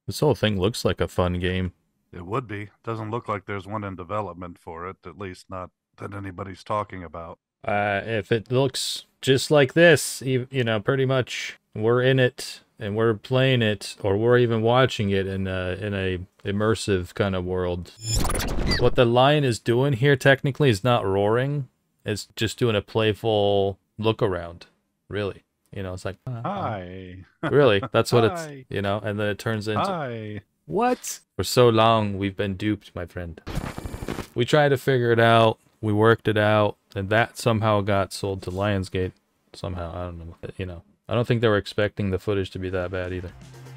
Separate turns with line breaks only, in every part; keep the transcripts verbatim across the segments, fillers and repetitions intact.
This whole thing looks like a fun game.
It would be. Doesn't look like there's one in development for it, at least not that anybody's talking about.
Uh, if it looks just like this, you, you know, pretty much we're in it and we're playing it, or we're even watching it in a, in a immersive kind of world. What the lion is doing here technically is not roaring. It's just doing a playful look around, really. You know, it's like, uh,
Hi.
really, that's what it's,
Hi.
you know, and then it turns into,
Hi.
what? For so long, we've been duped, my friend. We tried to figure it out. We worked it out, and that somehow got sold to Lionsgate. Somehow, I don't know. You know, I don't think they were expecting the footage to be that bad either.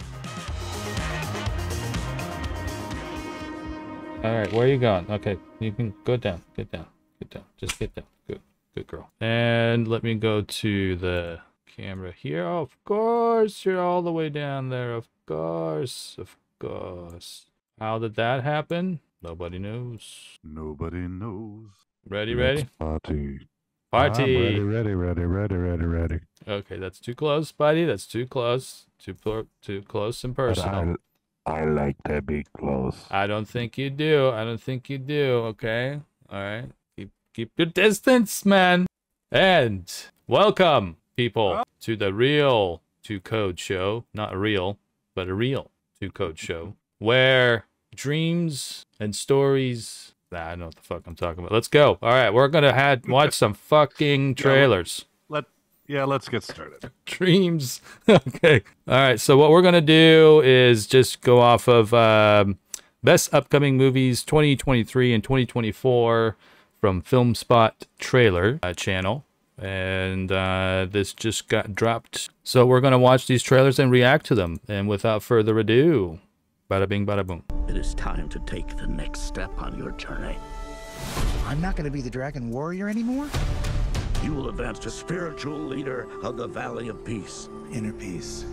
All right, where are you going? Okay, you can go down. Get down. Get down. Just get down. Good. Good girl. And let me go to the camera here. Oh, of course, you're all the way down there. Of course. Of course. How did that happen? Nobody knows.
Nobody knows.
Ready,
Let's
ready?
party.
Party.
I'm ready, ready, ready, ready, ready, ready.
Okay, that's too close, buddy. That's too close. Too too close and personal.
I, I like to be close.
I don't think you do. I don't think you do. Okay. All right. Keep keep your distance, man. And welcome, people, to the real Two Code Show. Not real, but a real Two Code Show, where dreams and stories. Nah, I don't know what the fuck I'm talking about. Let's go. All right, we're gonna had watch some fucking trailers.
Let yeah, let's get started.
Dreams. Okay. All right. So what we're gonna do is just go off of um, best upcoming movies twenty twenty-three and twenty twenty-four from FilmSpot Trailer uh, channel, and uh, this just got dropped. So we're gonna watch these trailers and react to them. And without further ado, bada bing, bada boom.
It is time to take the next step on your journey.
I'm not going to be the Dragon Warrior anymore?
You will advance to spiritual leader of the Valley of Peace.
Inner peace.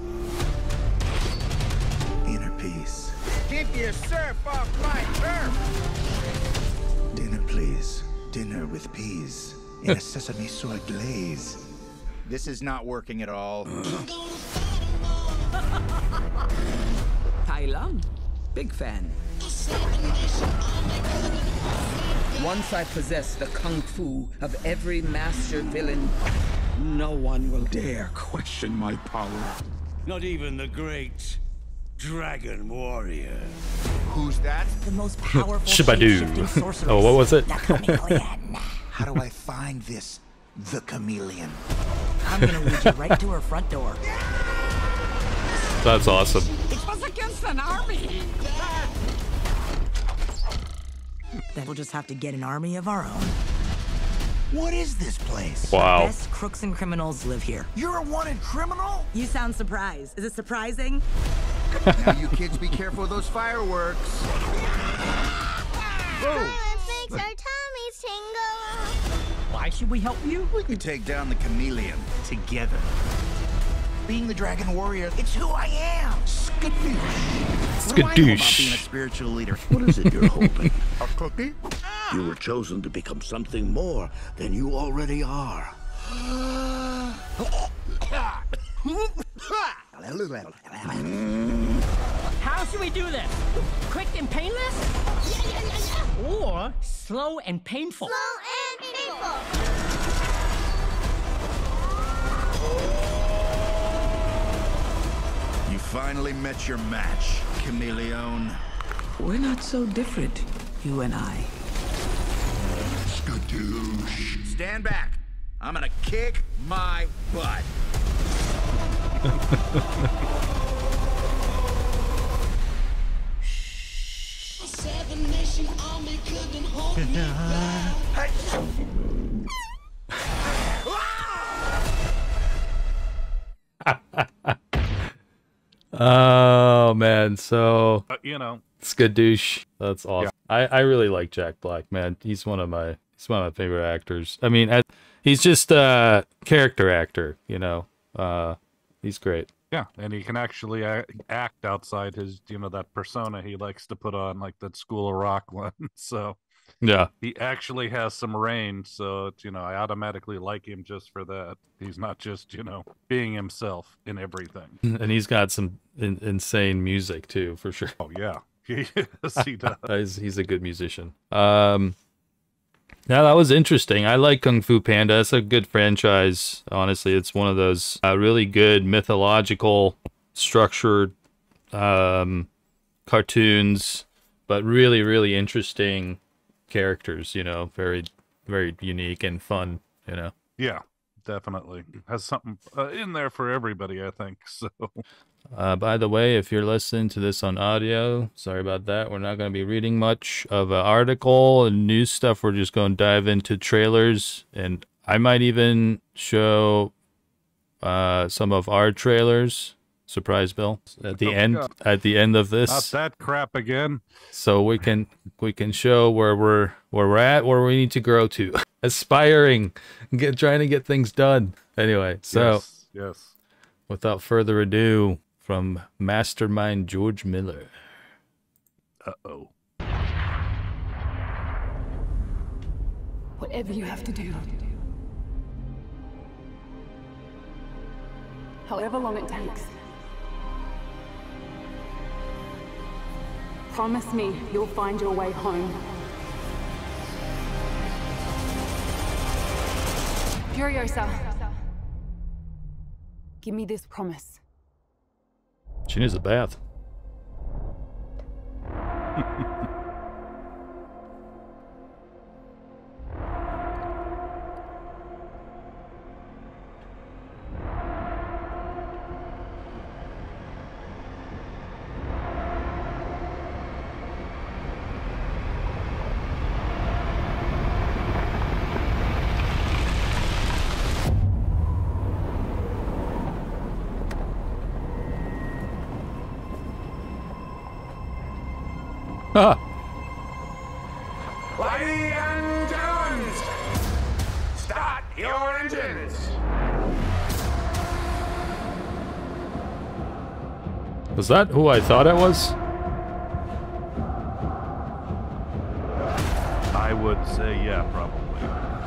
Inner peace.
Keep your surf off my turf!
Dinner, please. Dinner with peas. In a sesame soy glaze. This is not working at all.
Tai Lung, big fan. Once I possess the kung fu of every master villain, no one will dare question my power.
Not even the great Dragon Warrior.
Who's that?
The most powerful
Shabadoo.
shape-shifting sorceress.
Oh, what was it?
The chameleon.
How do I find this? The chameleon.
I'm gonna lead you right to her front door.
That's awesome.
It was against an army.
Then we'll just have to get an army of our own.
What is this place?
Wow.
Best crooks and criminals live here.
You're a wanted criminal?
You sound surprised. Is it surprising?
Now you kids be careful with those fireworks.
Violence makes our tummies tingle.
Why should we help you?
We can take down the chameleon together. Being the Dragon Warrior, it's who I am. Skadoosh. What do I know about being a
Skadoosh.
spiritual leader?
What is it you're hoping?
A cookie?
You were chosen to become something more than you already are.
How should we do this? Quick and painless?
Yeah, yeah, yeah, yeah.
Or slow and painful?
Slow and painful.
You finally met your match, chameleon.
We're not so different, you and I.
Skadoosh. Stand back. I'm gonna kick my butt.
Seven nation army couldn't hold me back.
Oh man, so
Uh, you know,
Skadoosh. That's awesome. I, I really like Jack Black, man. He's one of my he's one of my favorite actors. I mean, as, he's just a character actor, you know. Uh, he's great.
yeah, and he can actually a- act outside his, you know, that persona he likes to put on, like that School of Rock one. So,
Yeah.
He actually has some range, so it's, you know, I automatically like him just for that. He's not just, you know, being himself in everything.
And he's got some in insane music too, for sure.
Oh yeah, yes, he does.
he's, he's a good musician. Um, yeah, that was interesting. I like Kung Fu Panda. It's a good franchise. Honestly, it's one of those uh, really good mythological, structured um, cartoons, but really, really interesting characters. You know, very, very unique and fun. You know.
Yeah, definitely has something uh, in there for everybody, I think. So.
Uh, by the way, if you're listening to this on audio, sorry about that. We're not going to be reading much of an article and news stuff. We're just going to dive into trailers, and I might even show uh, some of our trailers. Surprise, Bill! At the
Oh,
end,
God.
at the end of this,
Not that crap again.
so we can we can show where we're where we're at, where we need to grow to, aspiring, get trying to get things done. Anyway, so
Yes, yes.
without further ado. From Mastermind George Miller.
Uh-oh.
Whatever you have to do. However long it takes. Promise me you'll find your way home. Furiosa. Give me this promise.
She needs a bath. Ah.
Ladies and gentlemen, start your engines.
Was that who I thought it was?
I would say yeah, probably.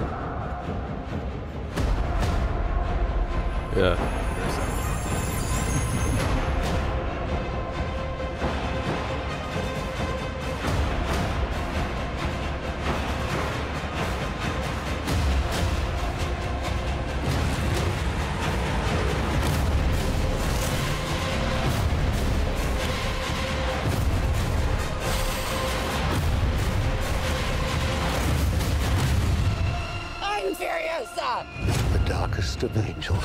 Yeah.
The darkest of angels.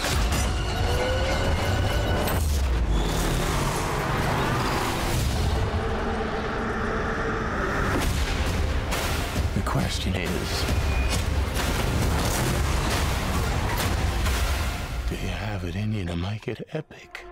The question is, do you have it in you to make it epic?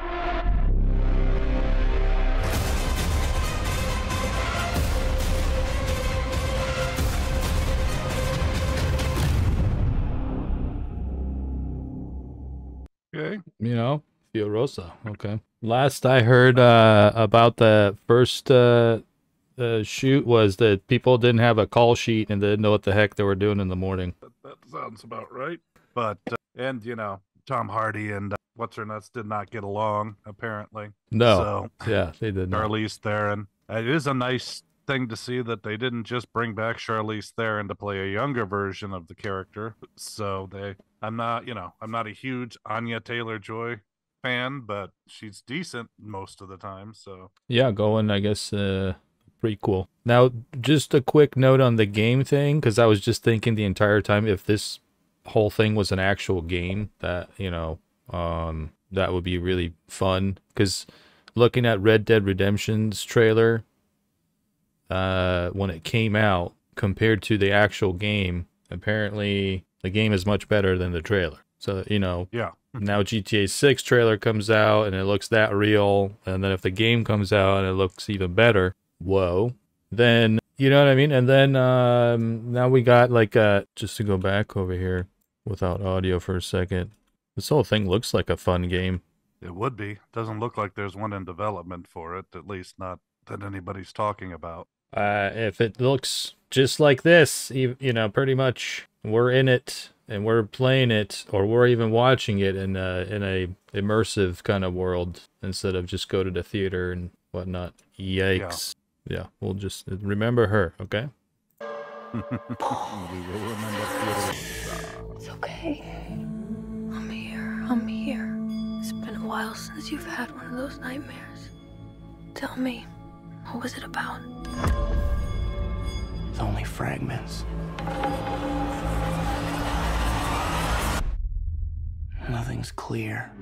Okay.
You know, Furiosa. Okay. Last I heard uh, about the first uh, uh, shoot was that people didn't have a call sheet and they didn't know what the heck they were doing in the morning.
That, that sounds about right. But, uh, and, you know, Tom Hardy and uh, What's Her Nuts did not get along, apparently.
No.
So,
yeah, they did not.
Charlize Theron. It is a nice thing to see that they didn't just bring back Charlize Theron to play a younger version of the character. So they, I'm not, you know, I'm not a huge Anya Taylor-Joy fan, but she's decent most of the time. So
yeah, going, I guess, uh, prequel. Now, just a quick note on the game thing, because I was just thinking the entire time if this whole thing was an actual game, that, you know, um, that would be really fun. Because looking at Red Dead Redemption's trailer, uh, when it came out, compared to the actual game, apparently the game is much better than the trailer. So, you know,
yeah.
Now G T A six trailer comes out and it looks that real, and then if the game comes out and it looks even better, whoa, then, you know what I mean? And then um, now we got like, uh, just to go back over here without audio for a second, this whole thing looks like a fun game.
It would be. Doesn't look like there's one in development for it, at least not that anybody's talking about.
Uh, if it looks just like this, you, you know, pretty much we're in it and we're playing it, or we're even watching it in a, in a immersive kind of world instead of just go to the theater and whatnot. Yikes. Yeah, yeah, we'll just remember her, okay?
We will remember theater.
It's okay. I'm here. I'm here. It's been a while since you've had one of those nightmares. Tell me, what was it about?
It's only fragments. Nothing's clear.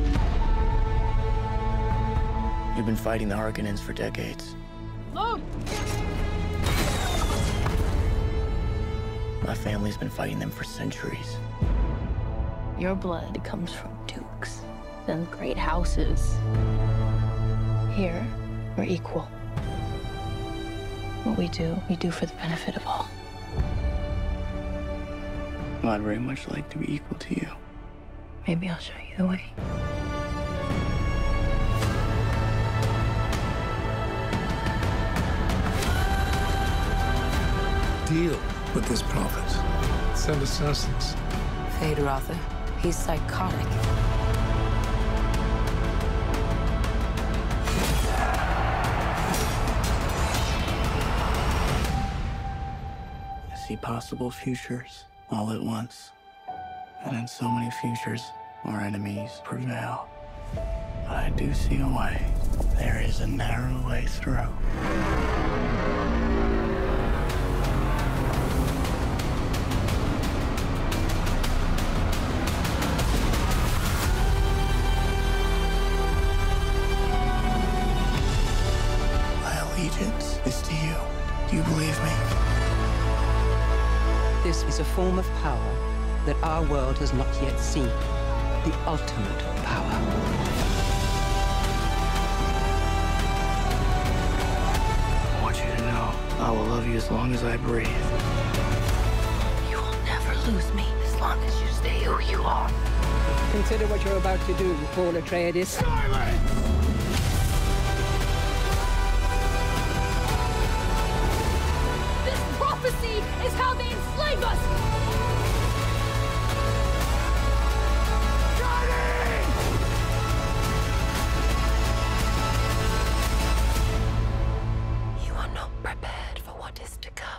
We've been fighting the Harkonnens for decades.
Look!
My family's been fighting them for centuries.
Your blood comes from dukes and great houses. Here, we're equal. What we do, we do for the benefit of all.
Well, I'd very much like to be equal to you.
Maybe I'll show you the way.
Deal with this prophet. Send assassins.
Fade Rother. He's psychotic.
I see possible futures all at once. And in so many futures, our enemies prevail. But I do see a way. There is a narrow way through. Is to you. Do you believe me?
This is a form of power that our world has not yet seen. The ultimate power.
I want you to know I will love you as long as I breathe.
You will never lose me as long as you stay who you are.
Consider what you're about to do, Paul Atreides.
Silence!
Prophecy is how they enslave us!
You are not prepared for what is to come.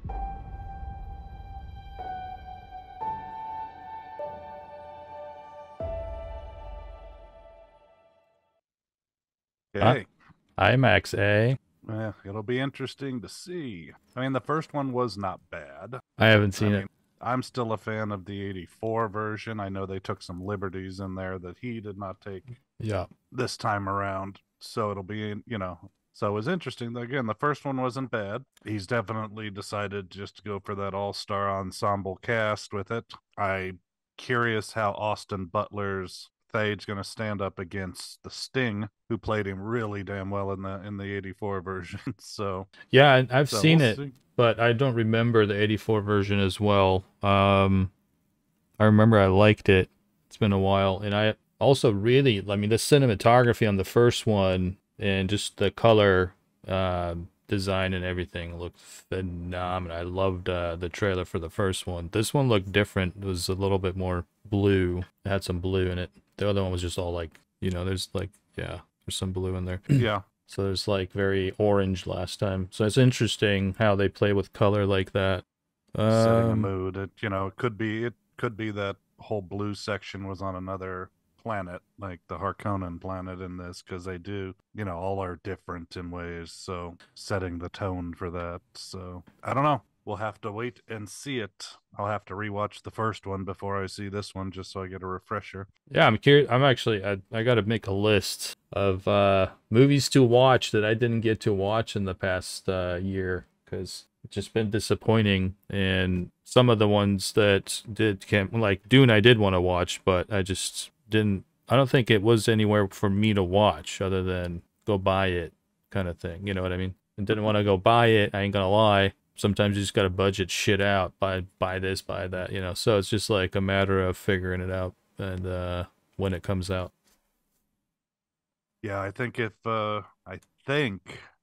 Okay.
Uh, IMAX, eh?
Yeah, it'll be interesting to see. I mean, the first one was not bad.
I haven't seen
I
it.
mean, I'm still a fan of the eighty-four version. I know they took some liberties in there that he did not take
Yeah.
this time around. So it'll be, you know, so it was interesting. Again, the first one wasn't bad. He's definitely decided just to go for that all-star ensemble cast with it. I'm curious how Austin Butler's Thade's going to stand up against the Sting, who played him really damn well in the in the eighty-four version. So
yeah, I've
so
seen
we'll
it,
see.
But I don't remember the eighty-four version as well. Um, I remember I liked it. It's been a while, and I also really, I mean, the cinematography on the first one and just the color uh, design and everything looked phenomenal. I loved uh, the trailer for the first one. This one looked different. It was a little bit more blue. It had some blue in it. The other one was just all like, you know, there's like, yeah, there's some blue in there.
Yeah.
So there's like very orange last time. So it's interesting how they play with color like that.
Setting a
Um,
mood. It, you know, it could be it could be that whole blue section was on another planet, like the Harkonnen planet in this, because they do, you know, all are different in ways. So setting the tone for that. So I don't know. We'll have to wait and see it. I'll have to rewatch the first one before I see this one, just so I get a refresher.
Yeah, I'm curious. I'm actually, I, I got to make a list of uh, movies to watch that I didn't get to watch in the past uh, year, because it's just been disappointing. And some of the ones that did, can't, like Dune, I did want to watch, but I just didn't, I don't think it was anywhere for me to watch other than go buy it kind of thing. You know what I mean? I didn't want to go buy it. I ain't going to lie. Sometimes you just got to budget shit out, buy buy this, buy that, you know. So it's just like a matter of figuring it out and uh, when it comes out.
Yeah, I think if uh, I think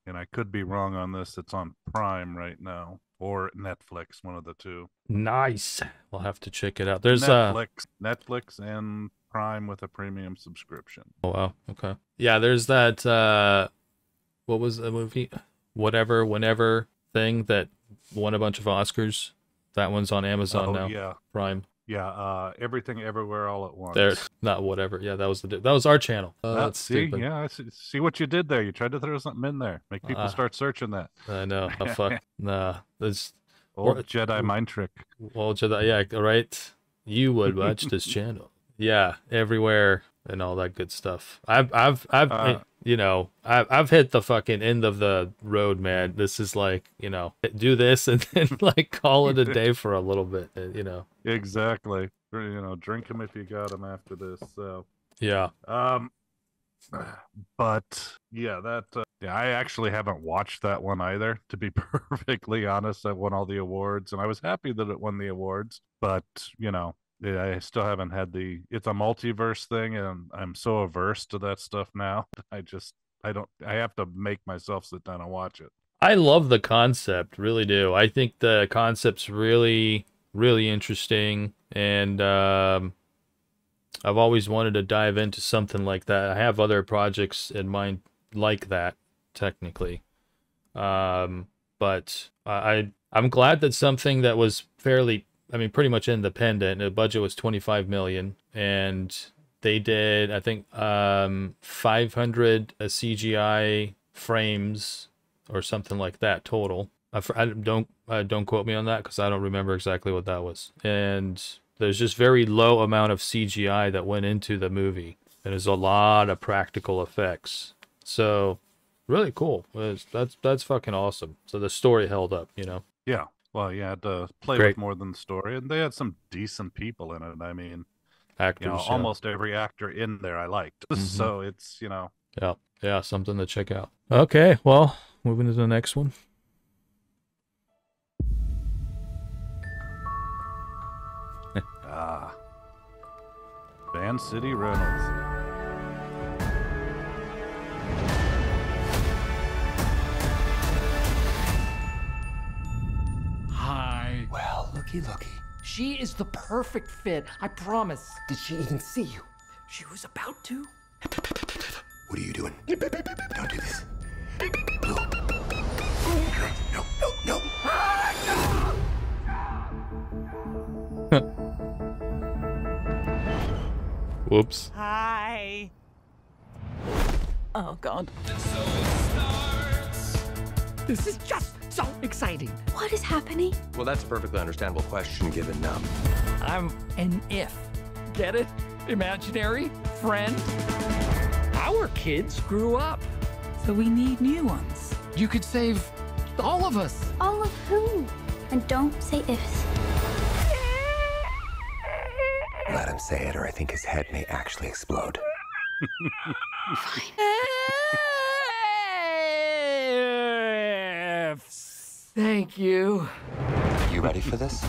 and I could be wrong on this, it's on Prime right now or Netflix, one of the two.
Nice. We'll have to check it out. There's
Netflix,
uh
Netflix and Prime with a premium subscription.
Oh wow, okay. Yeah, there's that uh what was the movie? Whatever, Whenever thing that won a bunch of Oscars. That one's on Amazon
oh,
now.
Yeah.
Prime.
Yeah, uh Everything Everywhere All at Once.
There, not whatever. Yeah, that was the that was our channel. Uh,
Uh,
that's
see,
stupid.
yeah, I see, see what you did there. You tried to throw something in there, make people
Uh,
start searching that.
I know. Oh, fuck. Nah. That's
Old
or-
Jedi mind trick.
Old Jedi. Yeah, right. You would watch this channel. Yeah, everywhere and all that good stuff. I've, I've, I've,
Uh,
you know, I've, I've hit the fucking end of the road, man. This is like, you know, do this and then like call it a day for a little bit, you know.
Exactly. You know, drink them if you got them after this. So
Yeah.
Um, but yeah, that uh, yeah, I actually haven't watched that one either. To be perfectly honest, I won all the awards, and I was happy that it won the awards. But you know, yeah, I still haven't had the. It's a multiverse thing, and I'm so averse to that stuff now. I just, I don't. I have to make myself sit down and watch it.
I love the concept, really do. I think the concept's really, really interesting, and um, I've always wanted to dive into something like that. I have other projects in mind like that, technically, um, but I, I I'm glad that something that was fairly, I mean, pretty much independent. The budget was twenty-five million, and they did, I think, um, five hundred C G I frames or something like that total. I, I don't uh, don't quote me on that because I don't remember exactly what that was. And there's just very low amount of C G I that went into the movie, and there's a lot of practical effects. So really cool. It's, that's that's fucking awesome. So the story held up, you know.
Yeah. Well, you had to play
Great.
with more than the story, and they had some decent people in it. I mean,
Actors,
you know,
yeah.
almost every actor in there I liked.
Mhm.
So it's, you know,
Yeah, yeah, something to check out. Okay, well, moving to the next one.
ah, Van City Reynolds.
Hi.
Well, looky, looky.
She is the perfect fit, I promise.
Did she even see you?
She was about to.
What are you doing? Don't do this. Blue. No, no, no.
Whoops.
Hi. Oh, God.
This is just so exciting.
What is happening?
Well, that's a perfectly understandable question given um
I'm an if. Get it? Imaginary friend. Our kids grew up.
So we need new ones.
You could save all of us.
All of who? And don't say ifs.
Let him say it, or I think his head may actually explode.
Ifs. Thank you.
You ready for this?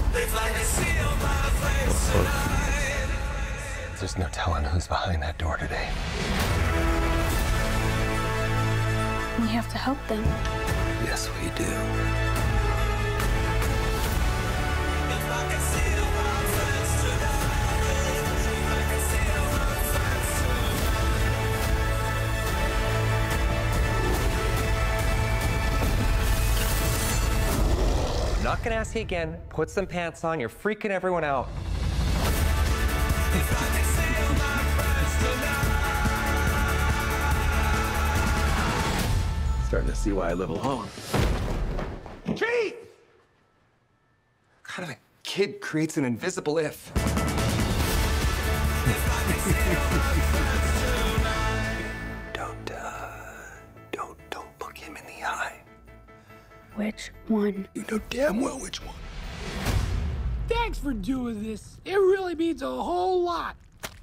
There's no telling who's behind that door today.
We have to help them.
Yes, we do.
I'm not gonna ask you again. Put some pants on, you're freaking everyone out.
Starting to see why I live alone.
Keith! What kind of a kid creates an invisible if? Don't, uh, don't, don't look him in the eye.
Which one?
You know damn well which one.
Thanks for doing this. It really means a whole lot.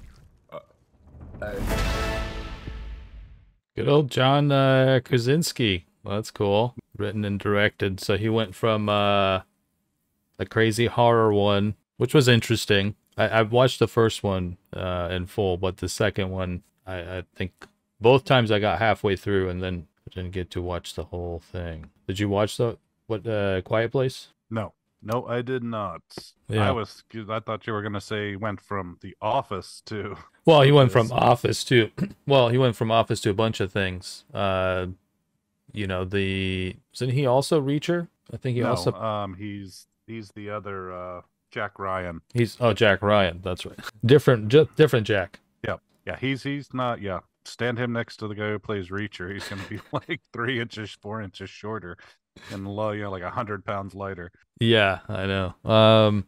Good old John uh, Krasinski. Well, that's cool. Written and directed. So he went from uh, the crazy horror one, which was interesting. I, I've watched the first one uh, in full, but the second one, I, I think both times I got halfway through and then I didn't get to watch the whole thing. Did you watch the what uh, Quiet Place?
No, no, I did not.
Yeah.
I was. I thought you were gonna say he went from The Office to.
Well, he went
this.
from Office to. Well, he went from Office to a bunch of things. Uh, you know the. Isn't he also Reacher? I think he
no,
also.
Um, he's he's the other uh, Jack Ryan.
He's oh Jack Ryan. That's right. Different, just different Jack.
Yep. Yeah, he's he's not. Yeah, stand him next to the guy who plays Reacher. He's gonna be like three inches, four inches shorter, and low, you know, like a hundred pounds lighter.
Yeah, I know. Um,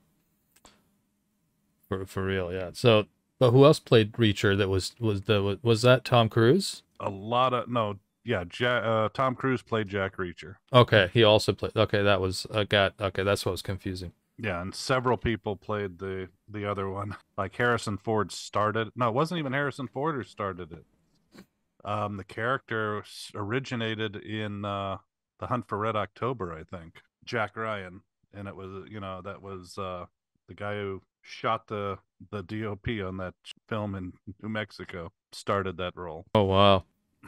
for for real, yeah. So, but who else played Reacher? That was was the was that Tom Cruise?
A lot of no, yeah. Ja, uh, Tom Cruise played Jack Reacher.
Okay, he also played. Okay, that was uh, got. Okay, that's what was confusing.
Yeah, and several people played the the other one. Like Harrison Ford started. No, it wasn't even Harrison Ford who started it. Um, the character originated in uh, The Hunt for Red October, I think. Jack Ryan, and it was you know that was uh, the guy who shot the the D O P on that film in New Mexico. Started that role.
Oh wow.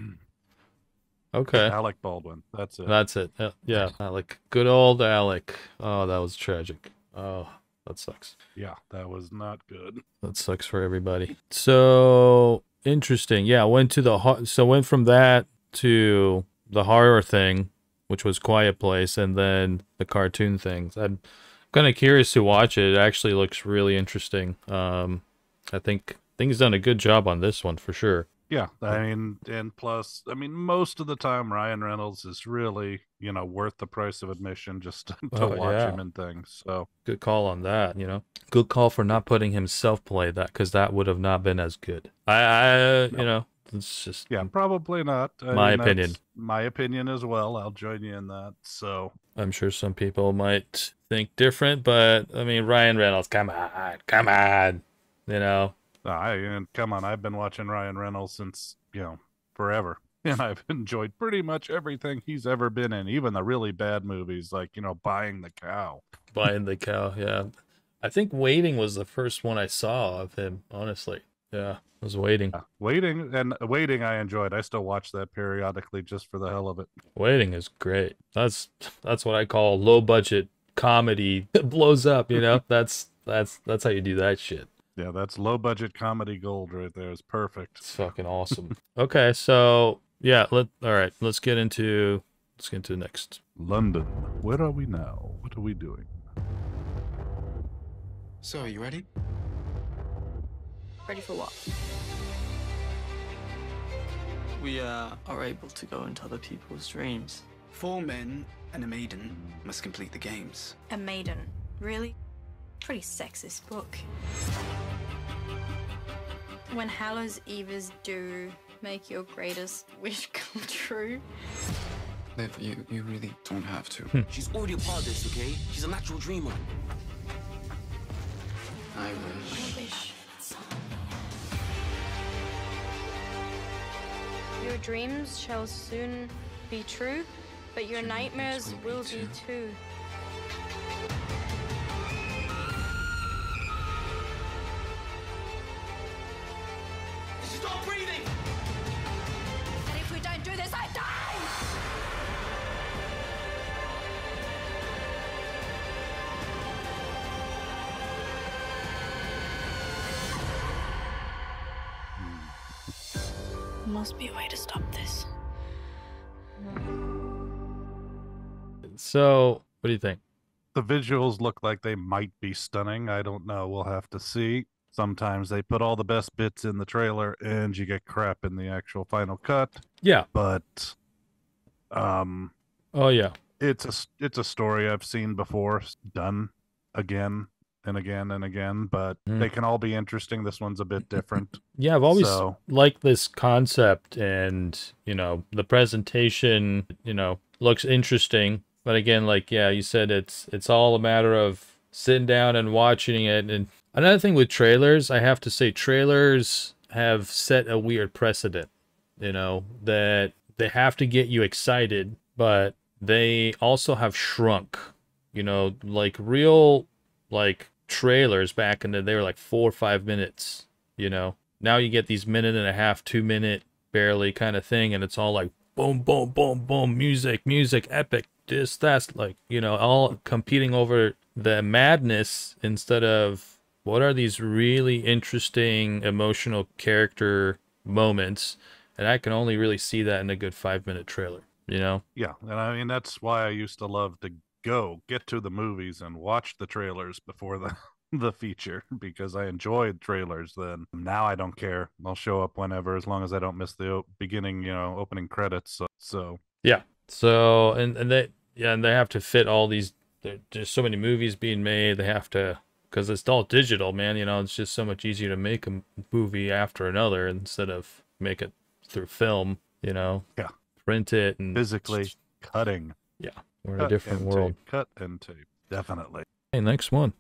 Okay.
Alec Baldwin. That's it.
That's it. Uh, yeah, Alec. Good old Alec. Oh, that was tragic. Oh, that sucks.
Yeah, that was not good.
That sucks for everybody. So interesting. Yeah, went to the so went from that to the horror thing, which was Quiet Place, and then the cartoon things. I'm kind of curious to watch it. It actually looks really interesting. Um, I think I think he's done a good job on this one for sure.
Yeah, I mean, and plus, I mean, most of the time Ryan Reynolds is really, you know, worth the price of admission just to, to
Oh,
watch
yeah.
him in things. So
Good call on that, you know. Good call for not putting himself play that, because that would have not been as good. I, I you know, it's just
yeah, probably not. I
my
mean, that's
opinion.
My opinion as well. I'll join you in that. So
I'm sure some people might think different, but I mean, Ryan Reynolds, come on, come on, you know.
I and come on, I've been watching Ryan Reynolds since you know forever, and I've enjoyed pretty much everything he's ever been in, even the really bad movies like you know Buying the Cow.
Buying the Cow, yeah. I think Waiting was the first one I saw of him. Honestly, yeah, I was Waiting.
Yeah, Waiting and Waiting, I enjoyed. I still watch that periodically just for the hell of it.
Waiting is great. That's that's what I call low budget comedy. It blows up, you know. that's that's that's how you do that shit.
Yeah, that's low budget comedy gold right there. It's perfect.
It's fucking awesome. Okay, so yeah, let all right, let's get into let's get into next.
London. Where are we now? What are we doing?
So, are you ready?
Ready for what?
We uh, are able to go into other people's dreams.
Four men and a maiden must complete the games.
A maiden. Really? Pretty sexist book. When Hallows Evers do make your greatest wish come true.
Liv, you, you really don't have to.
Hmm.
She's already a part of this, okay? She's a natural dreamer.
I wish.
I wish. Your dreams shall soon be true, but your nightmares will be too.
Stop breathing!
And if we don't do this, I die! There must be a way to stop this.
So, what do you think?
The visuals look like they might be stunning. I don't know. We'll have to see. Sometimes they put all the best bits in the trailer and you get crap in the actual final cut.
Yeah.
But um
oh yeah.
It's a it's a story I've seen before done again and again and again, but
Mm.
they can all be interesting. This one's a bit different.
Yeah, I've always
So-
liked this concept, and you know, the presentation, you know, looks interesting. But again, like yeah, you said, it's it's all a matter of sitting down and watching it. And another thing with trailers, I have to say, trailers have set a weird precedent. You know, that they have to get you excited, but they also have shrunk. You know, like real like trailers back in the they were like four or five minutes. You know, now you get these minute and a half, two minute barely kind of thing, and it's all like boom, boom, boom, boom, music, music, epic, this, that's, like, you know, all competing over the madness instead of what are these really interesting emotional character moments. And I can only really see that in a good five minute trailer, you know?
Yeah, and I mean that's why I used to love to go get to the movies and watch the trailers before the the feature, because I enjoyed trailers then. Now I don't care. I'll show up whenever, as long as I don't miss the o- beginning, you know, opening credits. So, so
yeah. So and and they yeah, and they have to fit all these. there- There's so many movies being made. They have to, because it's all digital, man. You know, it's just so much easier to make a m- movie after another instead of make it through film. You know,
yeah,
print it and
physically cutting.
Yeah, we're in
Cut
a different
and
world.
Tape, cut and tape, definitely.
Hey, next one.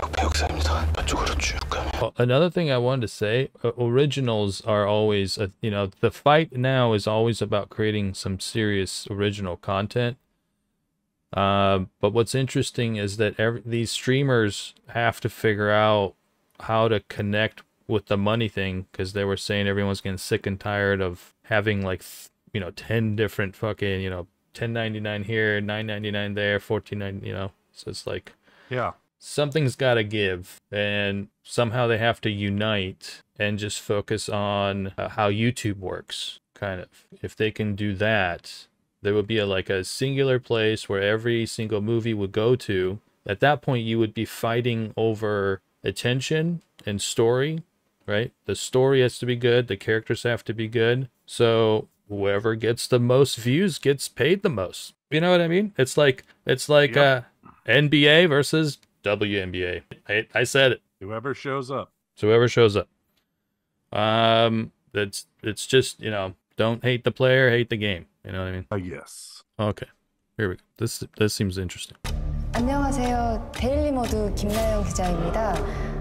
Oh, another thing I wanted to say, uh, originals are always, uh, you know, the fight now is always about creating some serious original content. Uh, but what's interesting is that every, these streamers have to figure out how to connect with the money thing, because they were saying everyone's getting sick and tired of having like, you know, ten different fucking, you know, ten ninety-nine here, nine ninety-nine there, fourteen ninety, you know. So it's like,
yeah,
something's got to give, and somehow they have to unite and just focus on uh, how YouTube works, kind of. If they can do that, there would be a, like a singular place where every single movie would go to. At that point, you would be fighting over attention and story, right? The story has to be good. The characters have to be good. So whoever gets the most views gets paid the most. You know what I mean? It's like, it's like
Yep.
uh, N B A versus W N B A. I, I said it.
Whoever shows up.
So whoever shows up. Um, it's it's just, you know, don't hate the player, hate the game. You know what I mean?
Uh, yes.
Okay. Here we go. This this seems interesting.
안녕하세요. 데일리 모드 김나영 기자입니다.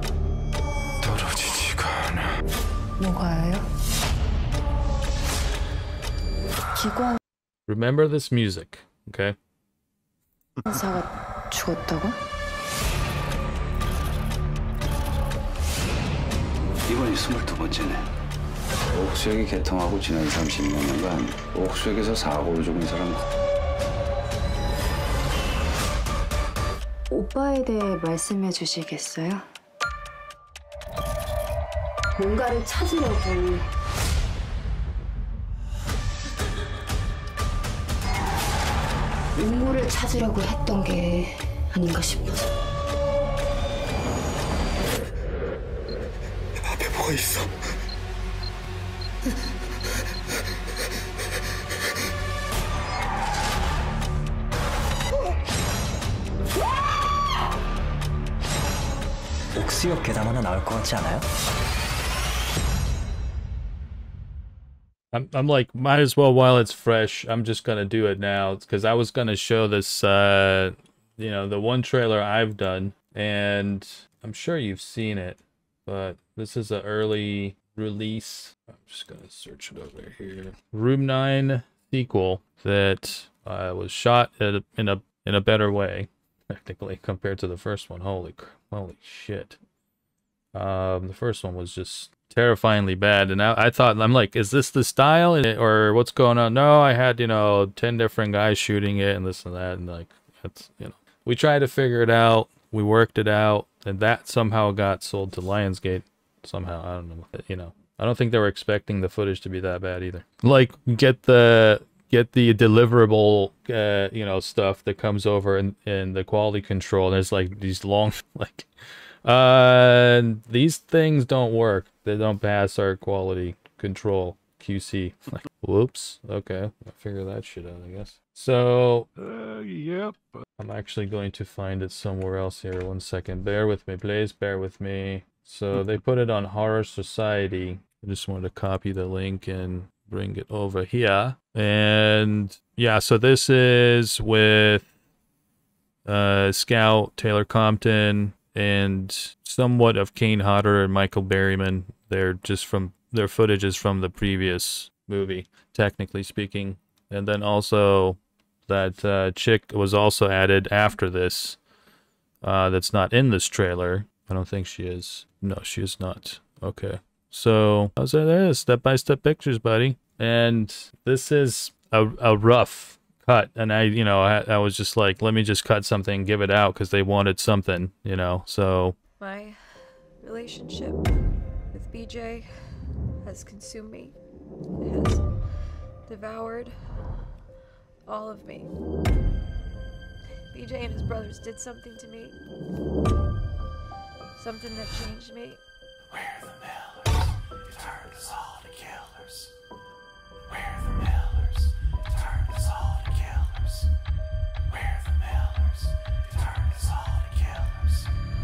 떨어지지가 않아.
뭐가요? 기관
Remember this music, okay?
사가 죽었다고?
이번이 스물두 번째네. 옥수역이 개통하고 지난 삼십 년간 옥수역에서 사고로 죽은 사람.
오빠에 대해 말씀해 주시겠어요? 뭔가를 찾으려고 인물을 찾으려고 했던 게 아닌가 싶어서.
앞에 뭐가 있어?
옥수역 괴담 하나 나올 것 같지 않아요?
I'm I'm like, might as well while it's fresh. I'm just gonna do it now, because I was gonna show this, uh, you know, the one trailer I've done, and I'm sure you've seen it, but this is an early release. I'm just gonna search it over here. Room nine sequel that uh, was shot at a, in a in a better way, technically, compared to the first one. Holy holy shit! Um, the first one was just terrifyingly bad, and I, I thought, I'm like, is this the style or what's going on? No, I had, you know, ten different guys shooting it and this and that, and like, that's, you know, we tried to figure it out, we worked it out, and that somehow got sold to Lionsgate somehow. I don't know, you know, I don't think they were expecting the footage to be that bad either. Like, get the get the deliverable uh you know, stuff that comes over in in the quality control, and there's like these long like uh these things don't work, they don't pass our quality control Q C. Like, whoops. Okay, I'll figure that shit out, I guess. So
uh yep,
I'm actually going to find it somewhere else here. One second, bear with me, please, bear with me. So they put it on Horror Society. I just wanted to copy the link and bring it over here. And yeah, so this is with uh Scout, Taylor Compton, and somewhat of Kane Hodder and Michael Berryman. They're just from, their footage is from the previous movie, technically speaking. And then also that uh, chick was also added after this, uh, that's not in this trailer. I don't think she is. No, she is not. Okay. So, how's that? There, step-by-step pictures, buddy. And this is a, a rough cut, and I, you know, I, I was just like, let me just cut something, give it out, because they wanted something, you know, so.
My relationship with B J has consumed me. It has devoured all of me. B J and his brothers did something to me. Something that changed me.
We're the Millers. It turned us all to killers. We're the Millers. It turned us all to killers. We're the Millers. It turned us all to killers.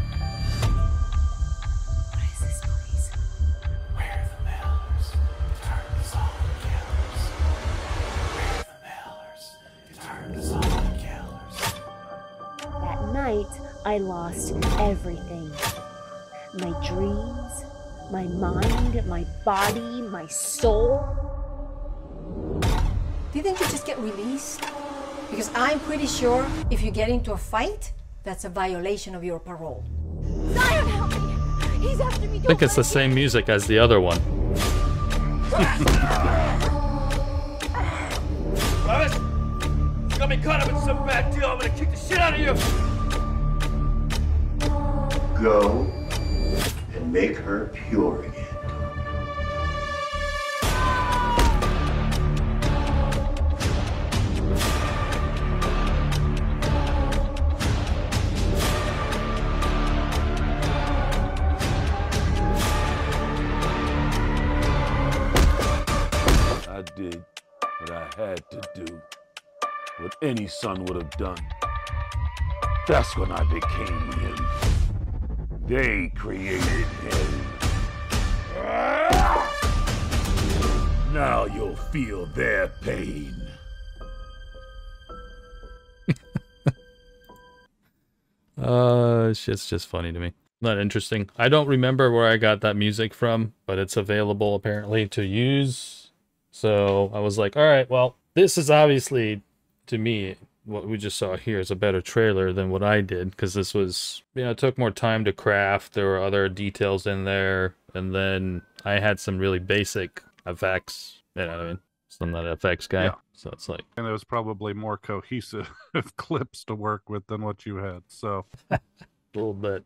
What is this place?
We're the Millers. It turned us all to killers. We're the Millers. It turned us all to killers.
That night, I lost everything. My dreams, my mind, my body, my soul.
Didn't you just get released? Because I'm pretty sure if you get into a fight, that's a violation of your parole.
Zion, help me! He's after me!
I think it's the same music as the other one.
You got me caught up in some bad deal. I'm gonna kick the shit out of you.
Go and make her pure again.
I did what I had to do, what any son would have done. That's when I became him. They created him. Now you'll feel their pain.
Uh, it's just funny to me. Not interesting. I don't remember where I got that music from, but it's available apparently to use. So I was like, all right, well, this is obviously, to me, what we just saw here is a better trailer than what I did, because this was, you know, it took more time to craft. There were other details in there, and then I had some really basic effects. You know what I mean? So I'm not an effects guy,
Yeah.
so it's like,
And it was probably more cohesive clips to work with than what you had. So
a little bit.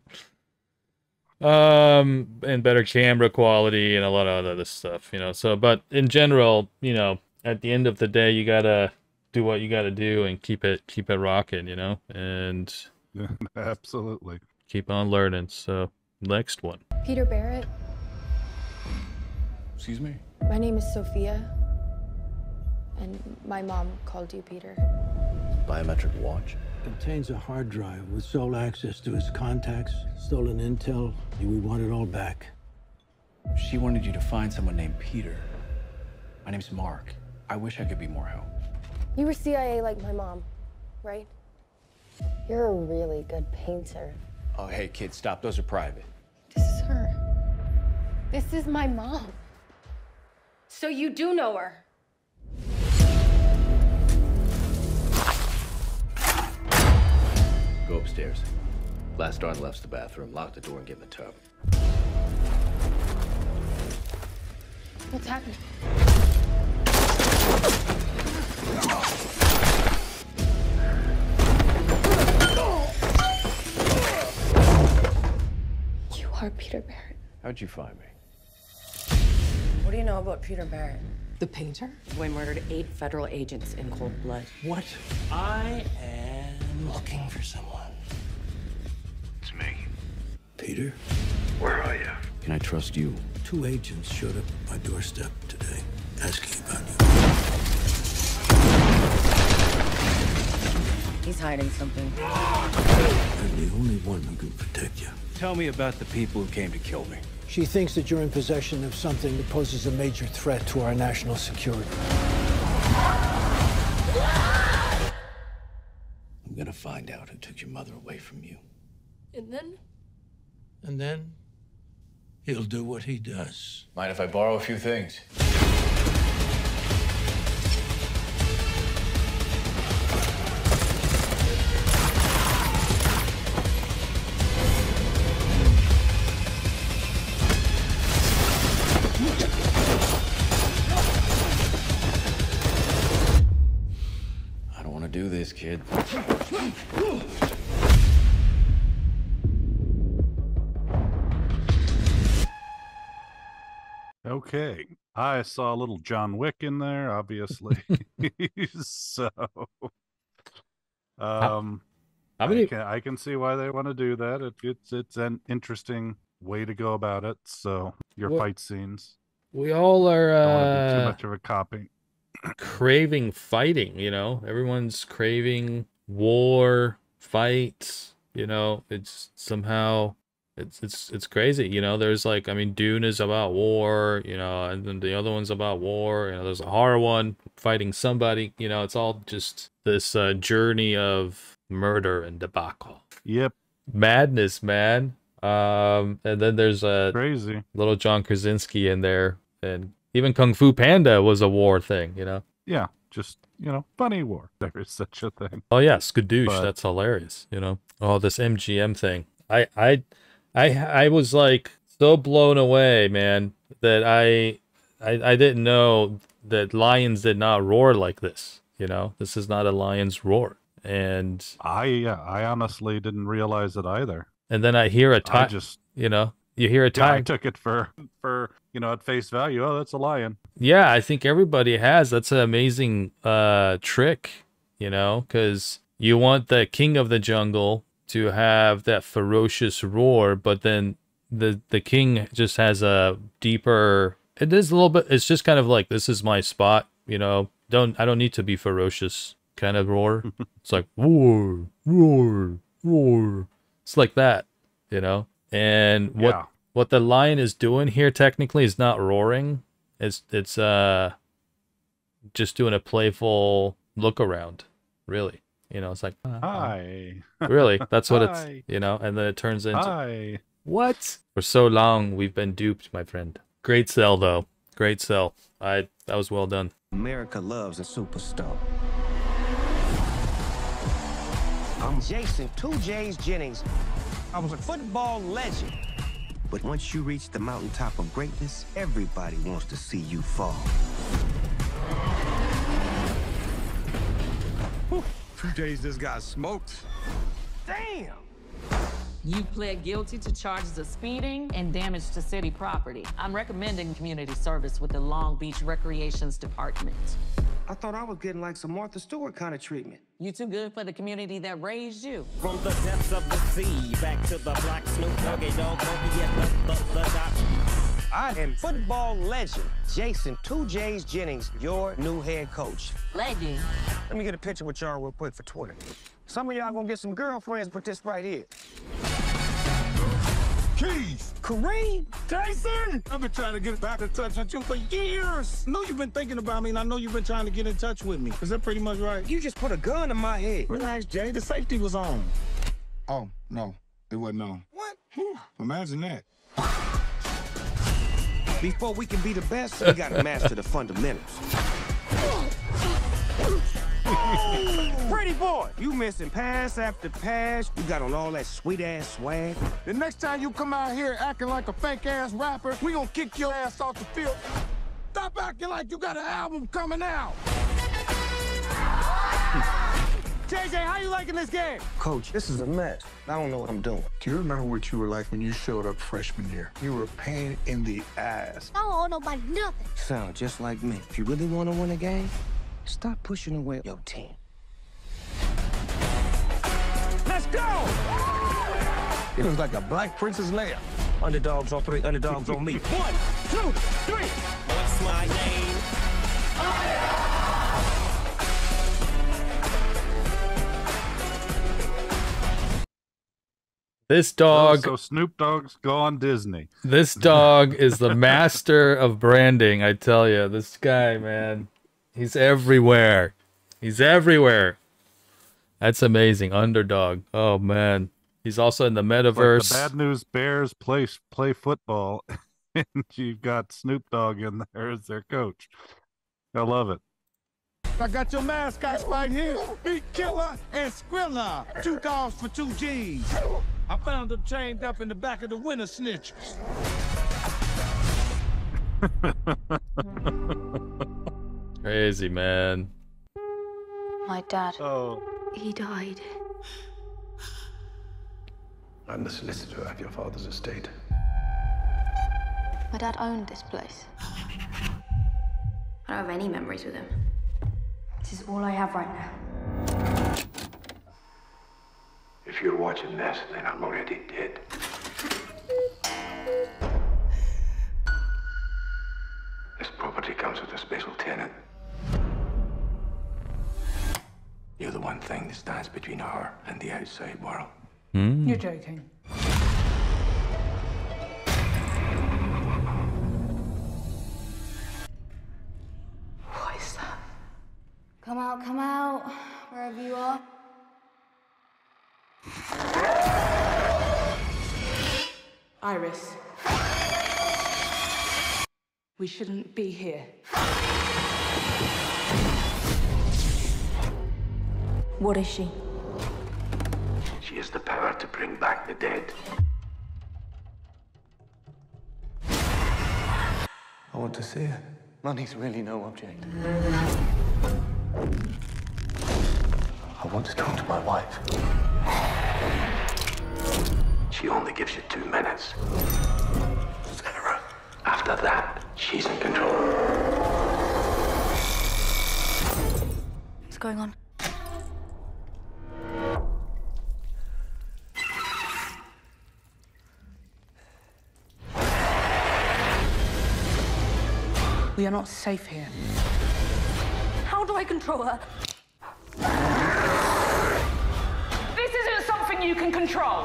Um, and better camera quality and a lot of other stuff, you know. So, but in general, you know, at the end of the day, you gotta do what you gotta do and keep it keep it rocking, you know, and
yeah, absolutely
keep on learning. So, next one.
Peter Barrett,
Excuse me?
my name is Sophia, and my mom called you Peter.
Biometric watch. Contains a hard drive with sole access to his contacts, stolen intel, and we want it all back.
She wanted you to find someone named Peter. My name's Mark. I wish I could be more help.
You were C I A like my mom, right?
You're a really good painter.
Oh, hey, kids, stop. Those are private.
This is her. This is my mom. So you do know her.
Go upstairs. Last door on the left's the bathroom. Lock the door and get in the tub.
What's happening?
You are Peter Barrett.
How'd you find me?
What do you know about Peter Barrett?
The painter? The boy murdered eight federal agents in cold blood.
What?
I am
Looking for someone.
It's me.
Peter?
Where are you?
Can I trust you?
Two agents showed up at my doorstep today, asking about you.
He's hiding something.
I'm the only one who can protect you.
Tell me about the people who came to kill me.
She thinks that you're in possession of something that poses a major threat to our national security.
I'm gonna find out who took your mother away from you.
And then?
And then he'll do what he does.
Mind if I borrow a few things? this, kid.
Okay. I saw a little John Wick in there, obviously. so um
How many-
I can I can see why they want to do that. It, it's it's an interesting way to go about it. So your
What-
fight scenes.
We all are
Don't want to be too
uh,
much of a copy.
craving fighting, you know? Everyone's craving war, fights, you know? It's somehow it's it's it's crazy, you know? There's like, I mean, Dune is about war, you know, and then the other one's about war, you know, there's a horror one fighting somebody, you know, it's all just this uh, journey of murder and debacle.
Yep.
Madness, man. Um, and then there's a
crazy
little John Krasinski in there, and even Kung Fu Panda was a war thing, you know?
Yeah, just, you know, funny war. There is such a thing.
Oh yeah, skadoosh,
But-
that's hilarious, you know? Oh, this M G M thing. I, I, I, I was like so blown away, man, that I, I, I didn't know that lions did not roar like this, you know? This is not a lion's roar. And
I uh, I honestly didn't realize it either.
and then I hear a
I
time,
just
you know, you hear a
yeah, I
time.
took it for for you know at face value. Oh, that's a lion.
Yeah, I think everybody has. That's an amazing uh, trick, you know, because you want the king of the jungle to have that ferocious roar, but then the the king just has a deeper. It is a little bit. It's just kind of like, this is my spot, you know. Don't I don't need to be ferocious kind of roar. It's like roar, roar, roar. It's like that, you know. And what
Yeah.
what the lion is doing here technically is not roaring. It's it's uh just doing a playful look around, really. You know, it's like
Hi.
really, that's what
Hi.
it's, you know, and then it turns into
Hi.
what? For so long we've been duped, my friend. Great sell though. Great sell. I that was well done.
America loves a superstar. I'm Jason, two J's Jennings. I was a football legend. But once you reach the mountaintop of greatness, everybody wants to see you fall.
Two J's just got smoked.
Damn!
You pled guilty to charges of speeding and damage to city property. I'm recommending community service with the Long Beach Recreations Department.
I thought I was getting like some Martha Stewart kind of treatment.
You too good for the community that raised you.
From the depths of the sea, back to the black Snoop Doggy Dogg, Doggy at the, the, the dot.
I am football legend Jason, two J's Jennings, your new head coach.
Legend?
Let me get a picture with y'all real quick for Twitter. Some of y'all gonna get some girlfriends with this right here.
Keys!
Kareem!
Jason! I've been trying to get back in touch with you for years. I know you've been thinking about me, and I know you've been trying to get in touch with me. Is that pretty much right?
You just put a gun in my head.
Relax, Jay. The safety was on. Oh, no. It wasn't on.
What?
Imagine that.
Before we can be the best, we gotta master the fundamentals. Pretty boy, you missing pass after pass. You got on all that sweet ass swag.
The next time you come out here acting like a fake ass rapper, we gonna kick your ass off the field. Stop acting like you got an album coming out.
J J, how you liking this game? Coach, this is a mess. I don't know what I'm doing.
Do you remember what you were like when you showed up freshman year? You were a pain in the ass.
I don't owe nobody nothing.
Sound just like me. If you really want to win a game, stop pushing away your team. Let's go!
It was like a Black Princess Leia.
Underdogs on three, underdogs on me. One, two, three.
What's my name?
This dog.
So Snoop Dogg's go on Disney.
This dog is the master of branding, I tell you. This guy, man, he's everywhere. He's everywhere. That's amazing. Underdog. Oh man, he's also in the metaverse.
Like the Bad News Bears play play football, and you've got Snoop Dogg in there as their coach. I love it.
I got your mascots right here. Big Killer and Skrilla. Two dogs for two G's. I found them chained up in the back of the winter snitches.
Crazy, man.
My dad.
Oh.
He died.
I'm the solicitor of your father's estate.
My dad owned this place. I don't have any memories with him. This is all I have right now.
If you're watching this, then I'm already dead. This property comes with a special tenant. You're the one thing that stands between her and the outside world.
Hmm.
You're joking.
What is that? Come out, come out, wherever you are.
Iris. We shouldn't be here.
What is she?
She has the power to bring back the dead.
I want to see her. Money's really no object. I want to talk to my wife.
She only gives you two minutes. Sarah. After that, she's in control.
What's going on?
We are not safe here.
How do I control her?
This isn't something you can control.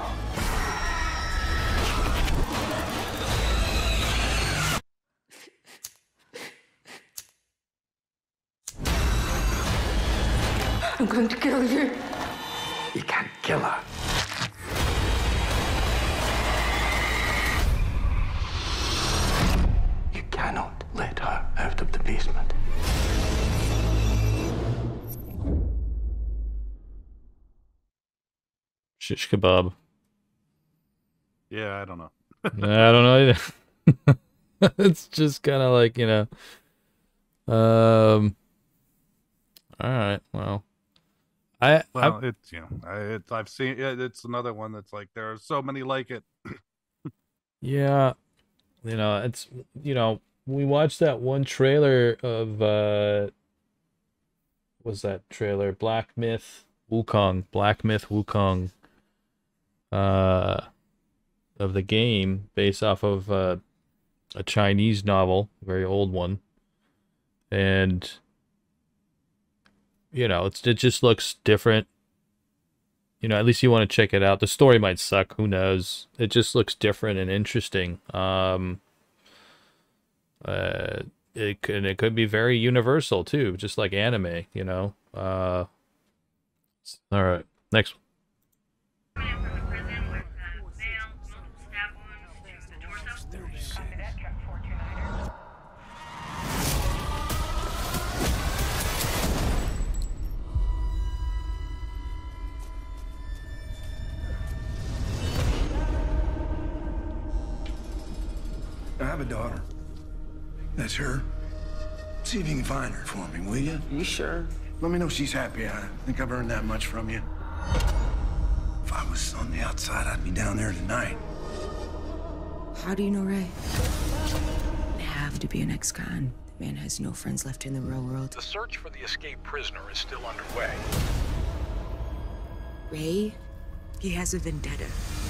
I'm going to kill you.
You can't kill her. You cannot let her out of the basement.
Shish kebab.
Yeah, I don't know.
I don't know either. It's just kind of like, you know. Um. All right. Well. I.
Well,
I,
it's you know, I, it's I've seen it, it's another one that's like there are so many like it.
yeah. You know, it's you know we watched that one trailer of uh. What was that trailer? Black Myth Wukong. Black Myth Wukong. Uh. Of the game based off of uh, a Chinese novel, very old one, and you know it's it just looks different. You know, at least you want to check it out. The story might suck, who knows? It just looks different and interesting. Um, uh, it could it could be very universal too, just like anime. You know. Uh, all right, next one.
I have a daughter. That's her. See if you can find her for me, will you? You sure? Let me know she's happy. I think I've earned that much from you. If I was on the outside, I'd be down there tonight.
How do you know Ray? I have to be an ex-con. The man has no friends left in the real world.
The search for the escaped prisoner is still underway.
Ray? He has a vendetta.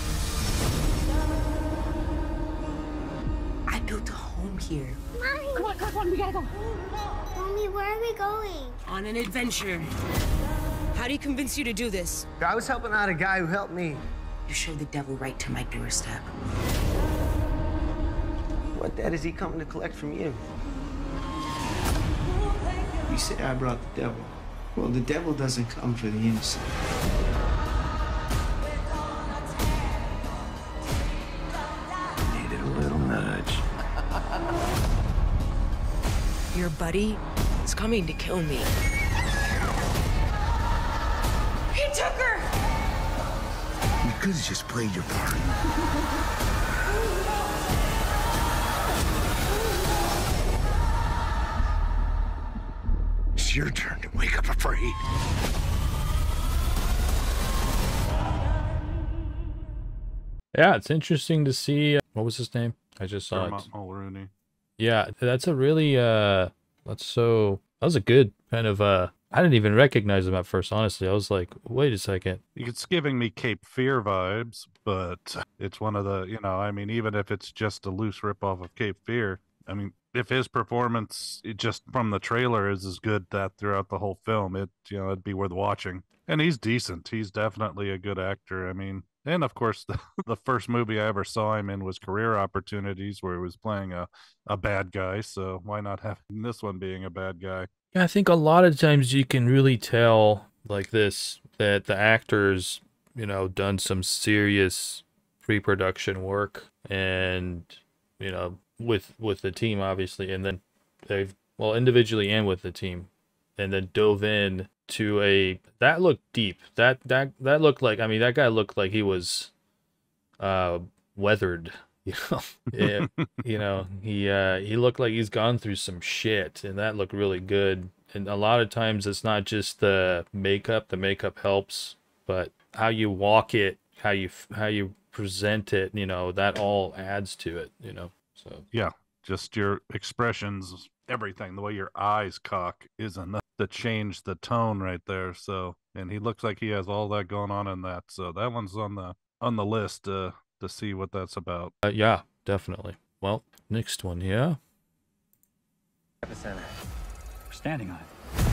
I built a home here.
Mommy!
Come on, come on, we gotta go.
Mommy, where are we going?
On an adventure. How do you convince you to do this?
I was helping out a guy who helped me.
You showed the devil right to my doorstep.
What debt is he coming to collect from you? You say I brought the devil. Well, the devil doesn't come for the innocent.
Needed a little nudge.
Your buddy is coming to kill me.
He took her!
You could have just played your part. She It's your turn to wake up afraid.
Yeah, it's interesting to see. Uh, what was his name? I just saw
Dermot
it.
Mulroney.
Yeah, that's a really uh that's so that was a good kind of uh I didn't even recognize him at first, honestly. I was like, wait a second.
It's giving me Cape Fear vibes, but it's one of the, you know, I mean, even if it's just a loose ripoff of Cape Fear, I mean, if his performance it just from the trailer is as good that throughout the whole film, it, you know, it'd be worth watching. And he's decent. He's definitely a good actor. I mean, and of course, the, the first movie I ever saw him in was Career Opportunities, where he was playing a, a bad guy. So why not have this one being a bad guy?
Yeah, I think a lot of times you can really tell like this that the actors, you know, done some serious pre-production work and, you know, with with the team obviously, and then they've well individually and with the team, and then dove in to a that looked deep. That that that looked like I mean that guy looked like he was uh weathered. You know, it, you know, he uh, he looked like he's gone through some shit, and that looked really good. And a lot of times, it's not just the makeup; the makeup helps, but how you walk it, how you how you present it, you know, that all adds to it. You know, so
yeah, just your expressions, everything, the way your eyes cock is enough to change the tone right there. So, and he looks like he has all that going on in that. So that one's on the on the list. Uh, to see what that's about.
Uh, yeah, definitely. Well, next one, yeah?
Epicenter. We're standing on it.